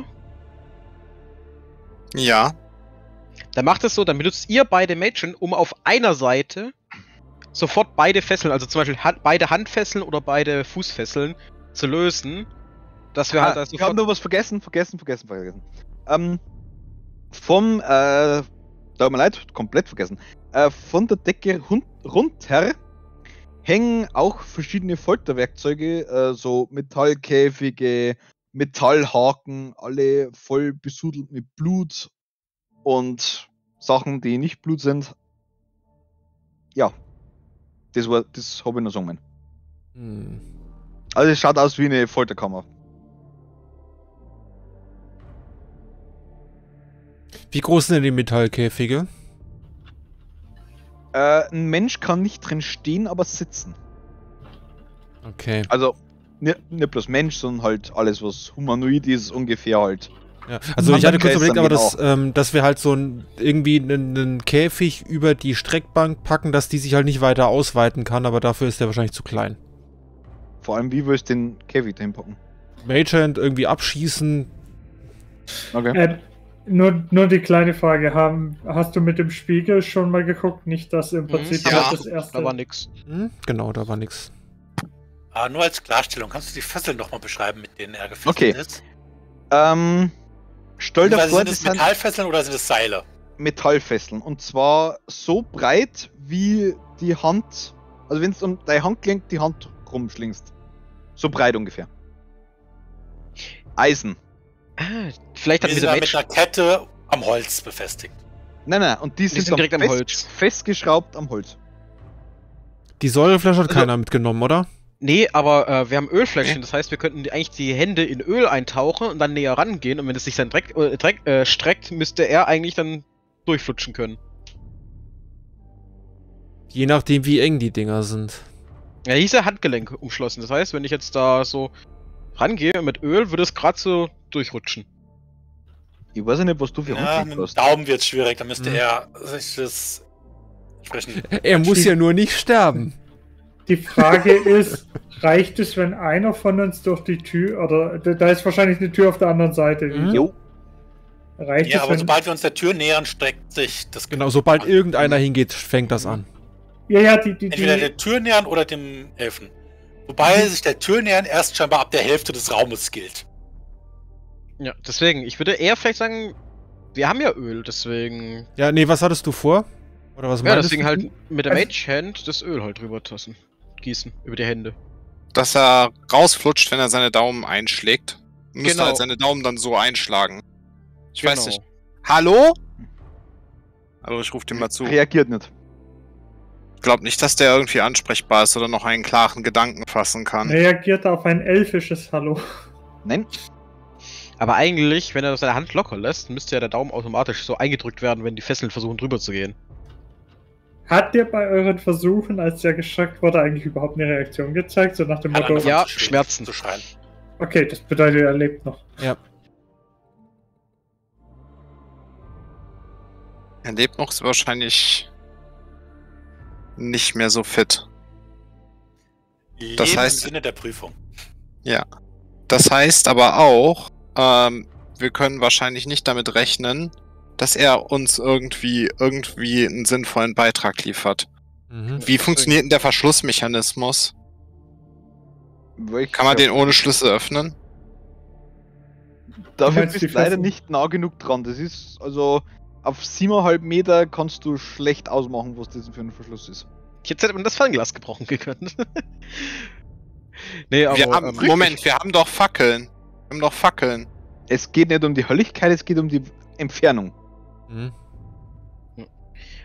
Ja. Dann macht es so, dann benutzt ihr beide Magehand, um auf einer Seite sofort beide Fesseln, also zum Beispiel beide Handfesseln oder beide Fußfesseln zu lösen. Dass wir halt ich habe nur was vergessen. Tut mir leid, komplett vergessen. Von der Decke runter hängen auch verschiedene Folterwerkzeuge, so Metallkäfige, Metallhaken, alle voll besudelt mit Blut und Sachen, die nicht Blut sind. Ja, das habe ich noch sagen. Also es schaut aus wie eine Folterkammer. Wie groß sind denn die Metallkäfige? Ein Mensch kann nicht drin stehen, aber sitzen. Okay. Also nicht bloß Mensch, sondern halt alles, was humanoid ist, ungefähr halt. Ja. Also ich hatte kurz überlegt, aber Genau. dass wir halt so irgendwie einen Käfig über die Streckbank packen, dass die sich halt nicht weiter ausweiten kann, aber dafür ist der wahrscheinlich zu klein. Vor allem, wie willst du den Käfig dahin packen? Magehand irgendwie abschießen. Okay. Nur die kleine Frage, hast du mit dem Spiegel schon mal geguckt? Nicht, dass im Prinzip Ja, das erste... Da war nix. Genau, da war nix. Nur als Klarstellung, kannst du die Fesseln nochmal beschreiben, mit denen er gefesselt Okay. ist? Stell dir vor, Sind das es sind Metallfesseln oder sind es Seile? Metallfesseln. Und zwar so breit wie die Hand. Also wenn du um dein Handgelenk die Hand rumschlingst. So breit ungefähr. Eisen. Vielleicht hat Die mit sind der mit einer Kette am Holz befestigt. Nein, und die sind, sind direkt am Holz. festgeschraubt am Holz. Die Säureflasche hat Also- keiner mitgenommen, oder? Nee, aber wir haben Ölfläschchen, das heißt, wir könnten eigentlich die Hände in Öl eintauchen und dann näher rangehen und wenn es sich dann streckt, müsste er eigentlich dann durchflutschen können. Je nachdem, wie eng die Dinger sind. Ja, hier ist ja Handgelenk umschlossen, das heißt, wenn ich jetzt da so rangehe mit Öl, würde es gerade so durchrutschen. Ich weiß ja nicht, was du für Ja, Handgelenk mit dem hast. Daumen wird es schwierig, da müsste Mhm. er sich das entsprechend... Er muss ja nur nicht sterben. Die Frage ist, reicht es, wenn einer von uns durch die Tür, oder da ist wahrscheinlich eine Tür auf der anderen Seite. Mhm. Jo. Reicht Ja, es, aber wenn... sobald wir uns der Tür nähern, streckt sich das... Genau, sobald irgendeiner hingeht, fängt das an. Ja, Entweder der Tür nähern oder dem Elfen. Wobei sich der Tür nähern erst scheinbar ab der Hälfte des Raumes gilt. Ja, deswegen, ich würde eher vielleicht sagen, wir haben ja Öl, deswegen. Ja, nee, was hattest du vor? Oder was Ja, meinst deswegen du? halt mit der Also- Mage-Hand das Öl halt drüber tassen. Gießen, über die Hände. Dass er rausflutscht, wenn er seine Daumen einschlägt. Müsste Genau. halt seine Daumen dann so einschlagen. Ich Genau. weiß nicht. Hallo? Also ich rufe dir mal zu. Reagiert nicht. Ich glaube nicht, dass der irgendwie ansprechbar ist oder noch einen klaren Gedanken fassen kann. reagiert auf ein elfisches Hallo. Nein. Aber eigentlich, wenn er seine Hand locker lässt, müsste ja der Daumen automatisch so eingedrückt werden, wenn die Fesseln versuchen drüber zu gehen. Hat der bei euren Versuchen, als der geschockt wurde, eigentlich überhaupt eine Reaktion gezeigt? So nach dem Hat Motto, angefangen Ja, zu schreien- Schmerzen. Zu schreien. okay, das bedeutet, er lebt noch. Er lebt noch, ist wahrscheinlich nicht mehr so fit. Das Leben heißt- im Sinne der Prüfung. Das heißt aber auch, wir können wahrscheinlich nicht damit rechnen, dass er uns irgendwie einen sinnvollen Beitrag liefert. Mhm. Wie funktioniert denn der Verschlussmechanismus? Welcher- Kann man den ohne Schlüssel öffnen? Dafür meinst bist die du leider Fesseln? nicht nah genug dran. Das ist, also, auf 7,5 Meter kannst du schlecht ausmachen, was das für ein Verschluss ist. Jetzt hätte man das Fernglas gebrochen können. Nee, aber. Wir haben, Moment, wir haben doch Fackeln. Es geht nicht um die Helligkeit, es geht um die Entfernung. Mhm.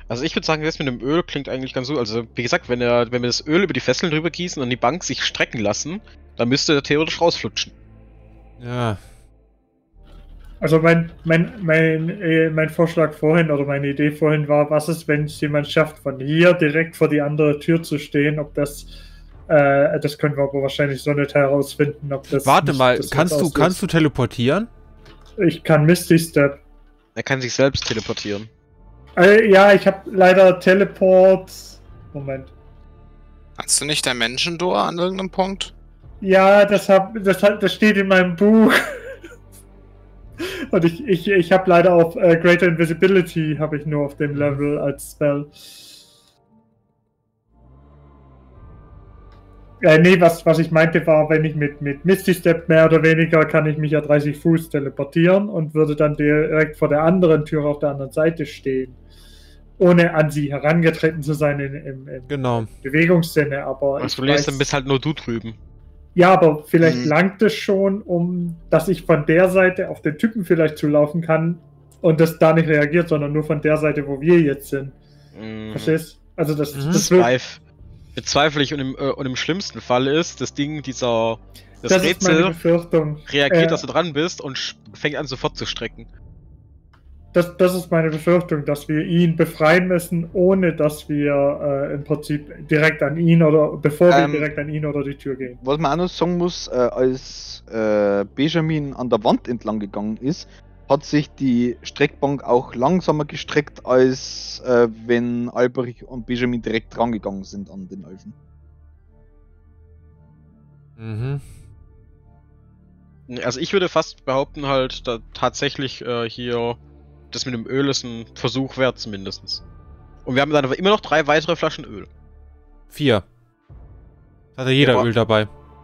Also ich würde sagen, das mit dem Öl klingt eigentlich ganz gut. Also wie gesagt, wenn wir das Öl über die Fesseln drüber gießen und die Bank sich strecken lassen, dann müsste er theoretisch rausflutschen. Ja. Also mein Vorschlag vorhin oder meine Idee vorhin war, was ist, wenn es jemand schafft, von hier direkt vor die andere Tür zu stehen, ob das können wir aber wahrscheinlich so nicht herausfinden, ob das. Warte nicht, mal, das kannst du teleportieren? Ich kann Misty Step. Er kann sich selbst teleportieren. Ja, ich habe leider Teleport. Moment. Hast du nicht dein Menschendoor an irgendeinem Punkt? Ja, das steht in meinem Buch. Und ich habe leider auf Greater Invisibility habe ich nur auf dem Level als Spell. Nee, was ich meinte war, wenn ich mit Misty Step mehr oder weniger kann ich mich ja 30 Fuß teleportieren und würde dann direkt vor der anderen Tür auf der anderen Seite stehen. Ohne an sie herangetreten zu sein im Genau. Bewegungssinne, aber Was du lest, dann bist halt nur du drüben. ja, aber vielleicht langt es schon, dass ich von der Seite auf den Typen vielleicht zulaufen kann und das da nicht reagiert, sondern nur von der Seite, wo wir jetzt sind. Verstehst? Also das bezweifle ich und im schlimmsten Fall ist, das Ding, das ist meine Rätsel Befürchtung. reagiert, dass du dran bist und fängt an sofort zu strecken. Das ist meine Befürchtung, dass wir ihn befreien müssen, ohne dass wir im Prinzip direkt an ihn oder bevor wir direkt an ihn oder die Tür gehen. Was man auch noch sagen muss, als Benjamin an der Wand entlang gegangen ist, hat sich die Streckbank auch langsamer gestreckt, als wenn Alberich und Benjamin direkt rangegangen sind an den Elfen. Mhm. Also ich würde fast behaupten halt, da tatsächlich hier das mit dem Öl ist ein Versuch wert zumindest. Und wir haben dann aber immer noch 3 weitere Flaschen Öl. 4. Hatte jeder Ja. Öl dabei.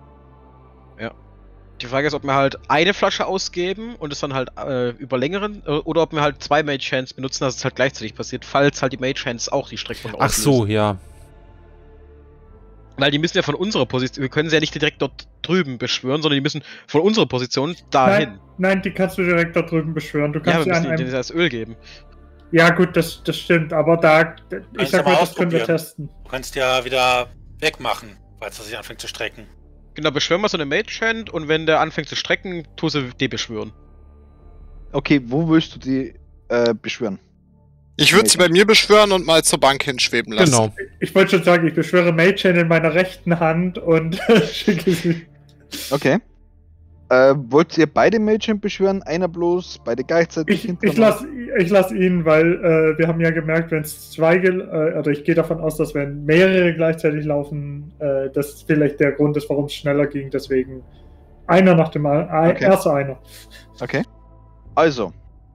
Die Frage ist, ob wir halt eine Flasche ausgeben und es dann halt über längeren, oder ob wir halt 2 Mage Hands benutzen, dass es halt gleichzeitig passiert, falls halt die Mage Hands auch die Streckbank Ach so, ja. Weil die müssen ja von unserer Position, wir können sie ja nicht direkt dort drüben beschwören, sondern die müssen von unserer Position dahin. Nein, die kannst du direkt da drüben beschwören. Du Ja, kannst wir sie müssen an denen das Öl geben. Ja gut, das stimmt, aber ich Kannst sag aber mal, das können wir ausprobieren. testen. Du kannst ja wieder wegmachen, falls er sich anfängt zu strecken. Genau, beschwören wir so eine Mage Hand und wenn der anfängt zu strecken, tu sie debeschwören. Okay, wo willst du die beschwören? Ich würde sie bei mir beschwören und mal zur Bank hinschweben lassen. Genau. Ich wollte schon sagen, ich beschwöre Mage in meiner rechten Hand und schicke sie. Okay. Wollt ihr beide Mädchen beschwören? Einer bloß, beide gleichzeitig Ich lass ihn, weil wir haben ja gemerkt, wenn es oder ich gehe davon aus, dass wenn mehrere gleichzeitig laufen, das vielleicht der Grund ist, warum es schneller ging. Deswegen einer nach dem anderen. Okay. Erst einer. Okay. Also.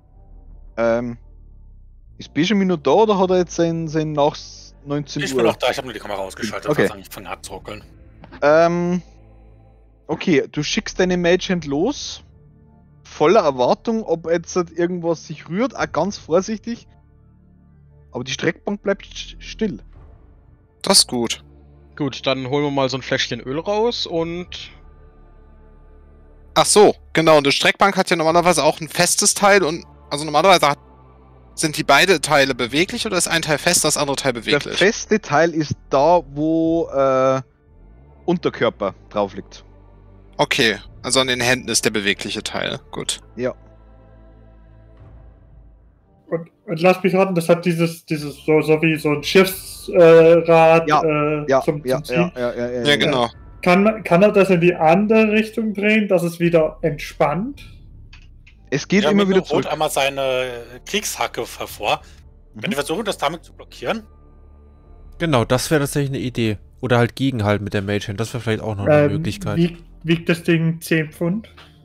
Ist Benjamin nur da oder hat er jetzt sein nach 19 Ich Uhr? bin noch da, ich habe nur die Kamera ausgeschaltet, Okay. weil ich von Hand zu ruckeln. Okay, du schickst deine Mädchen los, voller Erwartung, ob jetzt irgendwas sich rührt, auch ganz vorsichtig. Aber die Streckbank bleibt still. Das ist gut. Gut, dann holen wir mal so ein Fläschchen Öl raus und... Ach so, genau. Und die Streckbank hat ja normalerweise auch ein festes Teil und also normalerweise sind die beide Teile beweglich oder ist ein Teil fest, das andere Teil Der beweglich? feste Teil ist da, wo Unterkörper drauf liegt. Okay, also an den Händen ist der bewegliche Teil. Gut. Ja. Und lass mich raten, das hat dieses so wie so ein Schiffsrad Ja, zum ja, Ziehen. Ja, genau. Kann er das in die andere Richtung drehen, dass es wieder entspannt? Es geht Ja, immer wieder holt zurück. einmal seine Kriegshacke hervor. Mhm. Wenn wir versuchen, das damit zu blockieren, Genau, das wäre tatsächlich eine Idee. Oder halt gegenhalten mit der Mage Hand. Das wäre vielleicht auch noch eine Möglichkeit. Wiegt das Ding 10 Pfund?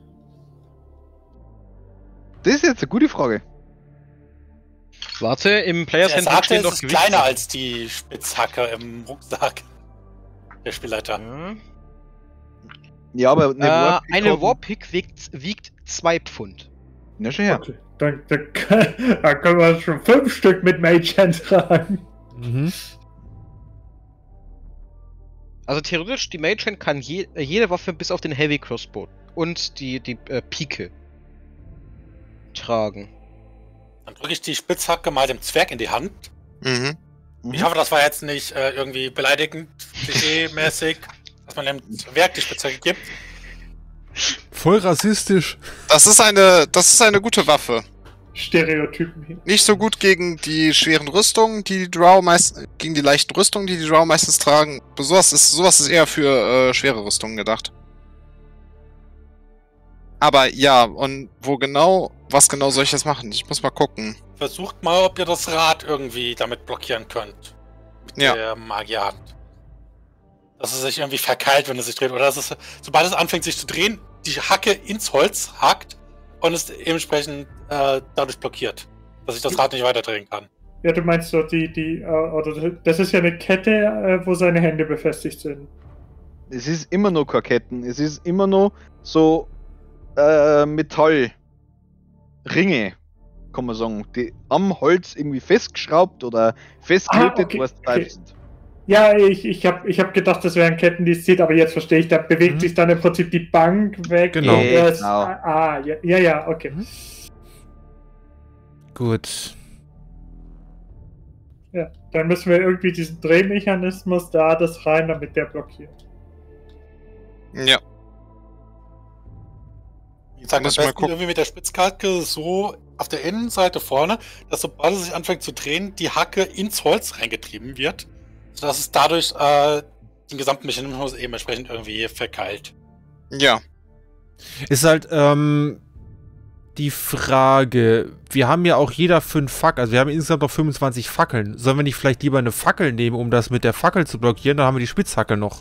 Das ist jetzt eine gute Frage. Warte, im Players er Handbook sagte, stehen es doch ist Gewichte. kleiner als die Spitzhacke im Rucksack. Der Spielleiter. Ja. Ja, aber Eine Warpick wiegt 2 Pfund. Na schon her. Okay. Dann können wir schon 5 Stück mit Mage Hand tragen. Mhm. Also theoretisch, die Mage Hand kann jede Waffe bis auf den Heavy Crossbow und die Pike tragen. Dann drücke ich die Spitzhacke mal dem Zwerg in die Hand Mhm. Ich hoffe, das war jetzt nicht irgendwie beleidigend, klischee-mäßig, dass man dem Werk die Spitzhacke gibt. Voll rassistisch. Das ist eine gute Waffe. Stereotypen hin. Nicht so gut gegen die schweren Rüstungen, die Drow gegen die leichten Rüstungen, die Drow meistens tragen. Sowas ist eher für schwere Rüstungen gedacht. Aber ja, und was genau soll ich jetzt machen? Ich muss mal gucken. Versucht mal, ob ihr das Rad irgendwie damit blockieren könnt. Mit der Magierhand. Dass es sich irgendwie verkeilt, wenn es sich dreht. Oder dass es, sobald es anfängt sich zu drehen, die Hacke ins Holz hackt und es dementsprechend dadurch blockiert. Dass ich das Rad nicht weiterdrehen kann. Ja, du meinst so oder das ist ja eine Kette, wo seine Hände befestigt sind. Es ist immer noch keine Ketten. Es ist immer noch so Metallringe, kann man sagen, die am Holz irgendwie festgeschraubt oder festgelötet, okay, was okay. sind. Ja, ich hab gedacht, das wären Ketten, die es zieht, aber jetzt verstehe ich, da bewegt sich dann im Prinzip die Bank weg. Genau. Und das, Genau. ja, okay. Gut. Ja, dann müssen wir irgendwie diesen Drehmechanismus das rein, damit der blockiert. Ja. Wie gesagt, am Muss ich mal besten gucken. irgendwie mit der Spitzhacke so auf der Innenseite vorne, dass sobald es sich anfängt zu drehen, die Hacke ins Holz reingetrieben wird, sodass es dadurch den gesamten Mechanismus eben entsprechend irgendwie verkeilt. Ja. Ist halt, die Frage, wir haben ja auch jeder 5 Fackeln, also wir haben insgesamt noch 25 Fackeln. Sollen wir nicht vielleicht lieber eine Fackel nehmen, um das mit der Fackel zu blockieren? Dann haben wir die Spitzhacke noch.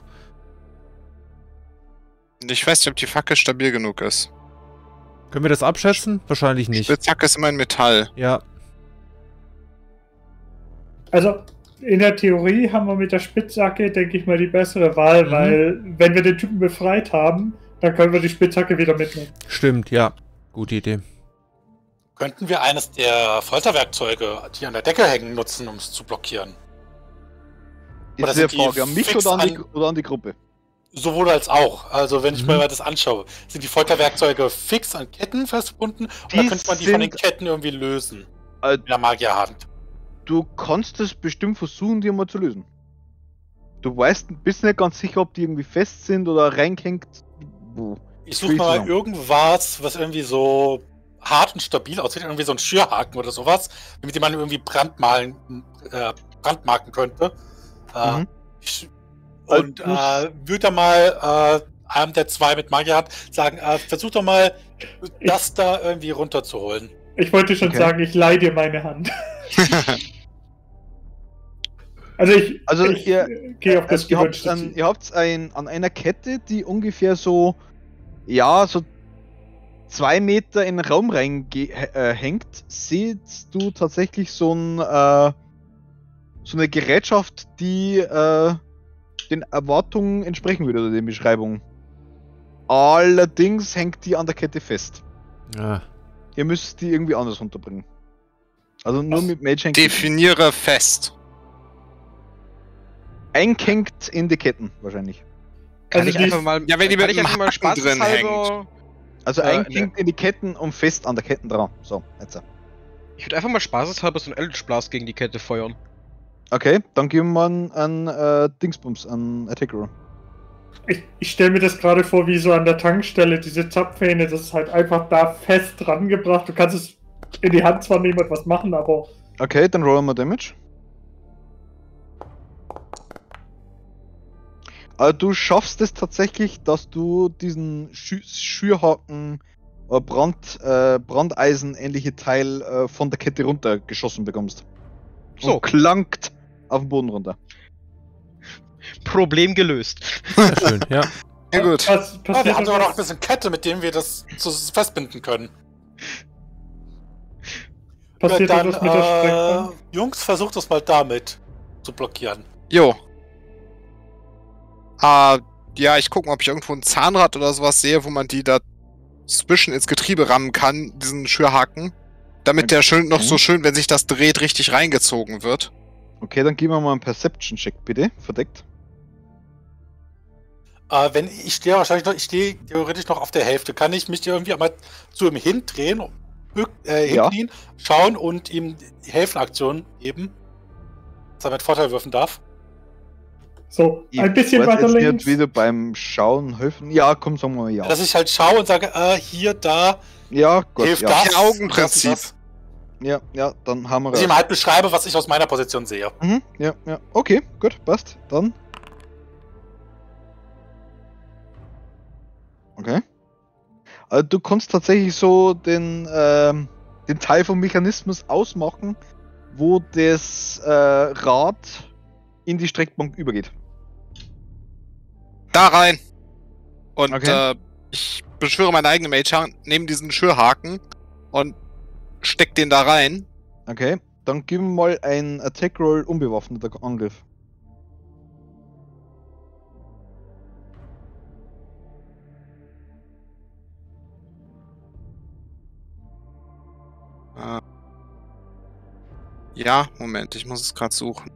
Ich weiß nicht, ob die Fackel stabil genug ist. Können wir das abschätzen? Wahrscheinlich nicht. Spitzhacke ist immer ein Metall. Ja. Also, in der Theorie haben wir mit der Spitzhacke, denke ich mal, die bessere Wahl, weil wenn wir den Typen befreit haben, dann können wir die Spitzhacke wieder mitnehmen. Stimmt, ja. Gute Idee. Könnten wir eines der Folterwerkzeuge, die an der Decke hängen, nutzen, um es zu blockieren? Oder Ist die sind die Frage an mich fix oder an die Gruppe? Sowohl als auch. Also wenn ich mir das anschaue, sind die Folterwerkzeuge fix an Ketten festgebunden oder Die könnte man die von den sind- Ketten irgendwie lösen? Äh, Mit der Magierhand. Du kannst es bestimmt versuchen, die mal zu lösen. Du bist nicht ganz sicher, ob die irgendwie fest sind oder reingehängt. Wo? Ich suche mal sagen. irgendwas, was irgendwie so hart und stabil aussieht, irgendwie so ein Schürhaken oder sowas, mit dem man irgendwie brandmarken könnte. Mhm. Und würde da mal einem der zwei mit Magierhand sagen, versuch doch mal, das da irgendwie runterzuholen. Ich wollte schon Okay. sagen, ich leihe dir meine Hand. Also ich gehe auf das ihr habt, gewünschte Ziel. ihr habt an einer Kette, die ungefähr so 2 Meter in den Raum hängt, siehst du tatsächlich so eine Gerätschaft, die den Erwartungen entsprechen würde oder den Beschreibungen. Allerdings hängt die an der Kette fest. Ja. Ihr müsst die irgendwie anders runterbringen. Also nur mit Mage Hand. Definiere fest. Eingehängt in die Ketten wahrscheinlich. Kann Also ich die- einfach mal. Ja, wenn die kann mit ich einem einfach mal Haken drin spaßeshalber- Also ne. eingehängt in die Ketten und fest an der Ketten dran. So, jetzt. Ich würde einfach mal spaßeshalber so einen Eldritch Blast gegen die Kette feuern. Okay, dann geben wir an Dingsbums, an Attacker. Ich stelle mir das gerade vor, wie so an der Tankstelle, diese Zapfhähne, das ist halt einfach da fest dran gebracht. Du kannst es in die Hand zwar nehmen und was machen, aber Okay, dann rollen wir Damage. Du schaffst es tatsächlich, dass du diesen Schürhaken Brandeisen-ähnliche Teil von der Kette runtergeschossen bekommst. So. Und klangt auf den Boden runter. Problem gelöst. Sehr schön, ja. Ja, gut. was Wir passiert haben sogar noch ein was? bisschen Kette, mit dem wir das festbinden können. Passiert dann, was mit der Sprengkraft? Jungs, versucht das mal damit zu blockieren. Jo. Ja, ich gucke mal, ob ich irgendwo ein Zahnrad oder sowas sehe, wo man die da zwischen ins Getriebe rammen kann, diesen Schürhaken. Damit der schön noch so schön, wenn sich das dreht, richtig reingezogen wird. Okay, dann geben wir mal einen Perception-Check, bitte. Verdeckt. Wenn ich stehe theoretisch noch auf der Hälfte. Kann ich mich irgendwie einmal zu ihm hindrehen, hinknien, schauen und ihm die Helfenaktion geben? dass er mit Vorteil würfen darf. So, ein bisschen Ich weiß weiter jetzt links. nicht, wie du beim Schauen helfen. Ja, komm, sagen wir mal ja. Dass ich halt schaue und sage, hier, da, Ja, gut. hilft Ja. das. Augenprinzip. das. Ja, dann haben wir Dass ich ihm halt beschreibe, was ich aus meiner Position sehe. Mhm, ja. Okay, gut, passt. Dann. Okay. Also du kannst tatsächlich so den Teil vom Mechanismus ausmachen, wo das Rad in die Streckbank übergeht. Da rein. Und Okay. ich beschwöre meine eigene Mage, nehme diesen Schürhaken und steck den da rein. Okay, dann gib mir mal ein Attack Roll unbewaffneter Angriff. Ja, Moment, ich muss es gerade suchen.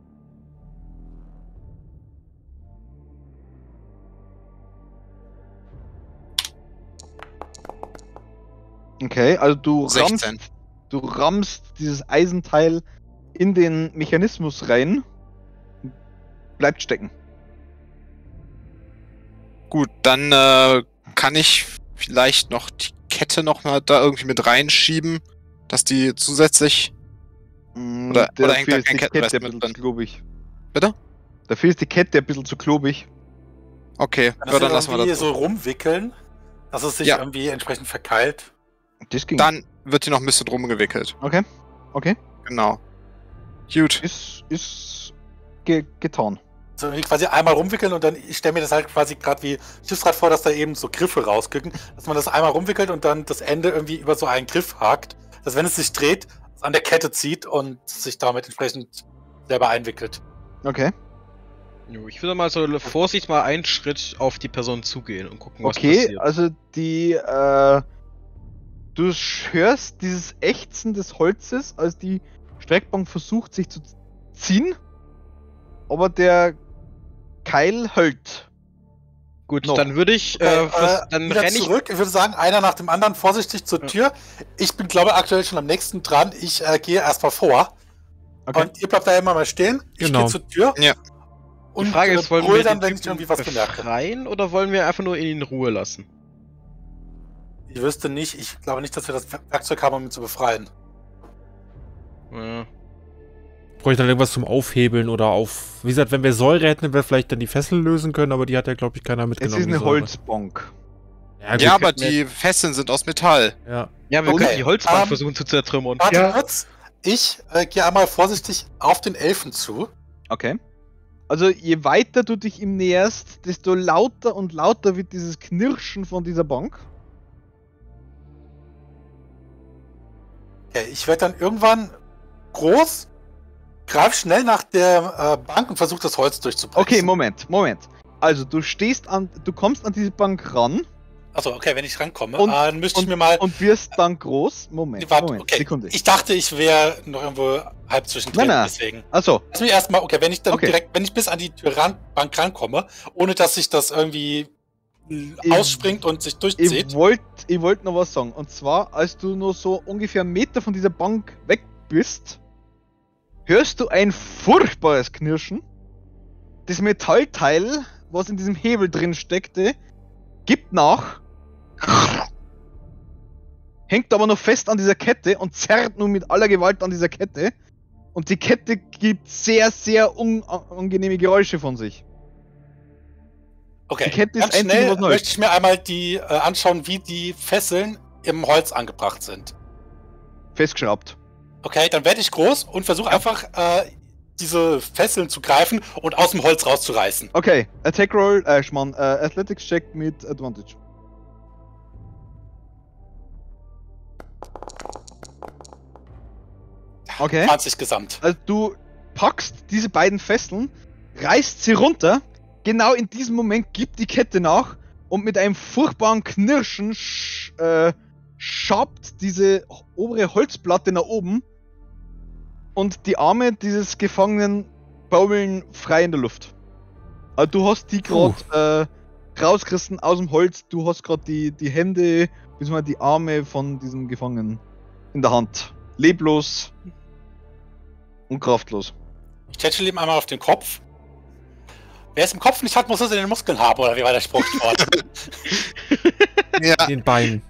Okay, also du 16. rammst dieses Eisenteil in den Mechanismus rein, bleibt stecken. Gut, dann kann ich vielleicht noch die Kette noch mal da irgendwie mit reinschieben, dass die zusätzlich... Oder hängt da Dafür ist kein die Kette Kettenrest ein mit bisschen drin? zu klobig. Bitte? Dafür ist die Kette ein bisschen zu klobig. Okay, Kann ja, das dann lassen wir irgendwie das so rumwickeln, dass es sich Ja. irgendwie entsprechend verkeilt. Das ging. Dann wird die noch ein bisschen rumgewickelt. Okay. Genau. Gut. Ist getan. So irgendwie quasi einmal rumwickeln und dann, ich stelle mir das halt quasi gerade wie Schiffsrad vor, dass da eben so Griffe rauskücken, dass man das einmal rumwickelt und dann das Ende irgendwie über so einen Griff hakt, dass wenn es sich dreht, es an der Kette zieht und sich damit entsprechend selber einwickelt. Okay. Jo, ich würde mal so Vorsicht mal einen Schritt auf die Person zugehen und gucken, was Okay, passiert. also du hörst dieses Ächzen des Holzes, als die Streckbank versucht sich zu ziehen, aber der Keil hält. Gut, noch. dann würde ich, Okay, dann wieder renne ich. zurück. Ich würde sagen, einer nach dem anderen vorsichtig zur Ja. Tür. Ich bin, glaube ich, aktuell schon am nächsten dran. Ich gehe erstmal vor. Okay. Und ihr bleibt da immer mal stehen. Ich Genau. gehe zur Tür. Ja. Und Die Frage ist, wollen brüll wir dann, den wenn ich Typen irgendwie was bemerke. befreien oder wollen wir einfach nur ihn in Ruhe lassen? Ich wüsste nicht, ich glaube nicht, dass wir das Werkzeug haben, um ihn zu befreien. Ja. Bräuchte dann irgendwas zum Aufhebeln oder auf. Wie gesagt, wenn wir Säure hätten, hätten wir vielleicht dann die Fesseln lösen können, aber die hat ja, glaube ich, keiner Es mitgenommen. ist eine die Säure. Holzbank. Ja, gut, Ja, aber könnten wir- die Fesseln sind aus Metall. Ja. Ja, wir Okay, können die Holzbank ähm, versuchen zu zertrümmern. Warte Ja. kurz. Ich gehe einmal vorsichtig auf den Elfen zu. Okay. Also je weiter du dich ihm näherst, desto lauter und lauter wird dieses Knirschen von dieser Bank. Okay, ich werde dann irgendwann groß, greif schnell nach der Bank und versuche das Holz durchzubrechen. Okay, Moment. Also du kommst an diese Bank ran Achso, okay, wenn ich rankomme, Und- dann müsste ich mir mal. und wirst dann groß. Moment, Warte, okay. Sekunde. Ich dachte, ich wäre noch irgendwo halb zwischendrin, Nein. deswegen. Also, Lass mich erstmal, okay, wenn ich dann Okay. direkt, wenn ich bis an die Bank rankomme, ohne dass sich das irgendwie Ich- ausspringt und sich durchzieht. ich wollt noch was sagen. Und zwar, als du nur so ungefähr einen Meter von dieser Bank weg bist, hörst du ein furchtbares Knirschen. Das Metallteil, was in diesem Hebel drin steckte, gibt nach. Hängt aber noch fest an dieser Kette und zerrt nun mit aller Gewalt an dieser Kette. Und die Kette gibt sehr, sehr unangenehme Geräusche von sich. Okay, die Kette ist ganz einzig, schnell was neu möchte ich mir einmal die anschauen, wie die Fesseln im Holz angebracht sind. Festgeschraubt. Okay, dann werde ich groß und versuche einfach diese Fesseln zu greifen und aus dem Holz rauszureißen. Okay, Attack Roll, Athletics Check mit Advantage. Okay. 20 gesamt. Also du packst diese beiden Fesseln, reißt sie runter, genau in diesem Moment gibt die Kette nach und mit einem furchtbaren Knirschen schabt diese obere Holzplatte nach oben und die Arme dieses Gefangenen baumeln frei in der Luft. Also du hast die gerade rausgerissen aus dem Holz, du hast gerade die Hände, bzw. die Arme von diesem Gefangenen in der Hand. Leblos und kraftlos. Ich tätschel ihm einmal auf den Kopf. Wer es im Kopf nicht hat, muss es in den Muskeln haben, oder wie war der Spruch dort? Ja. Den Beinen.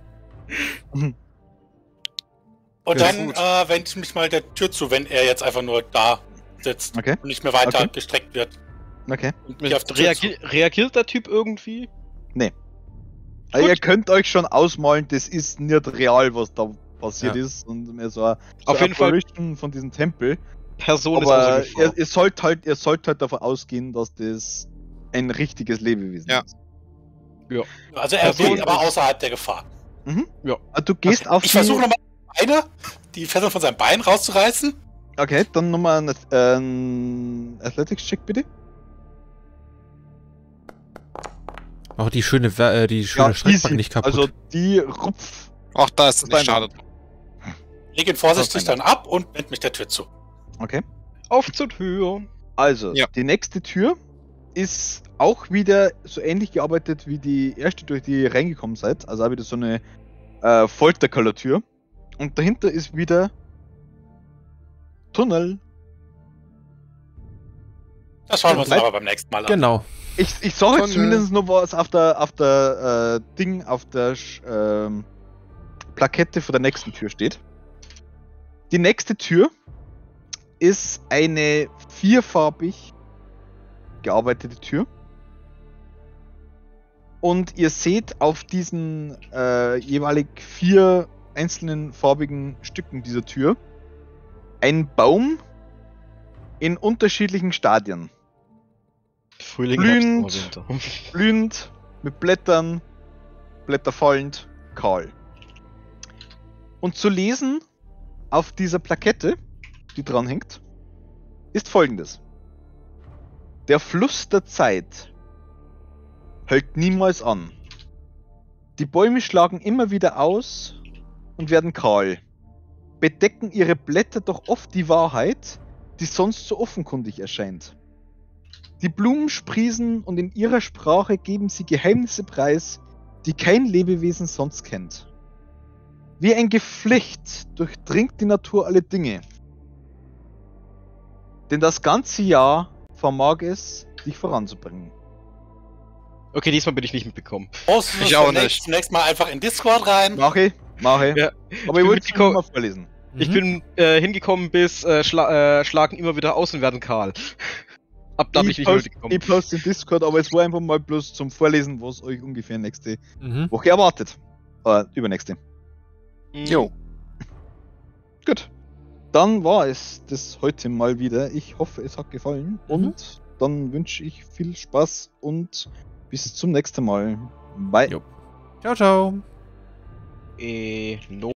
Und Ja, dann gut. wende ich mich mal der Tür zu, wenn er jetzt einfach nur da sitzt Okay. und nicht mehr weiter Okay. gestreckt wird. Okay. Und gehe auf die Tür zu. Reagiert der Typ irgendwie? Also Gut. ihr könnt euch schon ausmalen, das ist nicht real, was da passiert Ja. ist. Und mehr so Auf jeden Fall- Apparition von diesem Tempel. Person Aber ist außer ihr sollt halt davon ausgehen, dass das ein richtiges Lebewesen Ja. ist. Also er Person steht aber ist- außerhalb der Gefahr. Also du gehst auf Ich die... versuche nochmal die Fesseln von seinem Bein rauszureißen. Okay, dann nochmal ein Athletics-Check bitte. Auch die schöne Streckbank easy. nicht kaputt. Also die Rupf... Auch da ist es Bein nicht schade. Leg ihn vorsichtig dann ab und wende mich der Tür zu. Okay. Auf zur Tür. Also, Ja. die nächste Tür ist auch wieder so ähnlich gearbeitet wie die erste, durch die ihr reingekommen seid. Also auch wieder so eine Folterkellertür. Und dahinter ist wieder Tunnel. Das schauen wir uns Bleib- aber beim nächsten Mal an. Genau. Ich sage Tunnel. jetzt zumindest noch was auf der Plakette vor der nächsten Tür steht. Die nächste Tür ist eine vierfarbig gearbeitete Tür. Und ihr seht auf diesen jeweilig 4 einzelnen farbigen Stücken dieser Tür einen Baum in unterschiedlichen Stadien. Frühling, Blühend. Herbst, Winter. Blühend, mit Blättern, blätterfallend, kahl. Und zu lesen auf dieser Plakette, die dran hängt, ist folgendes. Der Fluss der Zeit hält niemals an. Die Bäume schlagen immer wieder aus und werden kahl, bedecken ihre Blätter doch oft die Wahrheit, die sonst so offenkundig erscheint. Die Blumen sprießen und in ihrer Sprache geben sie Geheimnisse preis, die kein Lebewesen sonst kennt. Wie ein Geflecht durchdringt die Natur alle Dinge. Denn das ganze Jahr vermag es, dich voranzubringen. Okay, diesmal bin ich nicht mitbekommen. Posten wir Ich uns auch nicht. zunächst mal einfach in Discord rein. Mache. Ja, Aber ich bin wollte es mitgekommen. mal vorlesen. Ich Mhm. bin hingekommen bis schlagen immer wieder aus und werden kahl. Ab da bin ich nicht mehr mitgekommen. Ich poste in Discord, aber es war einfach mal bloß zum Vorlesen, was euch ungefähr nächste Mhm. Woche erwartet. Übernächste. Jo. Gut. Dann war es das heute mal wieder. Ich hoffe, es hat gefallen. Und dann wünsche ich viel Spaß und bis zum nächsten Mal. Bye. Jo. Ciao, ciao. No.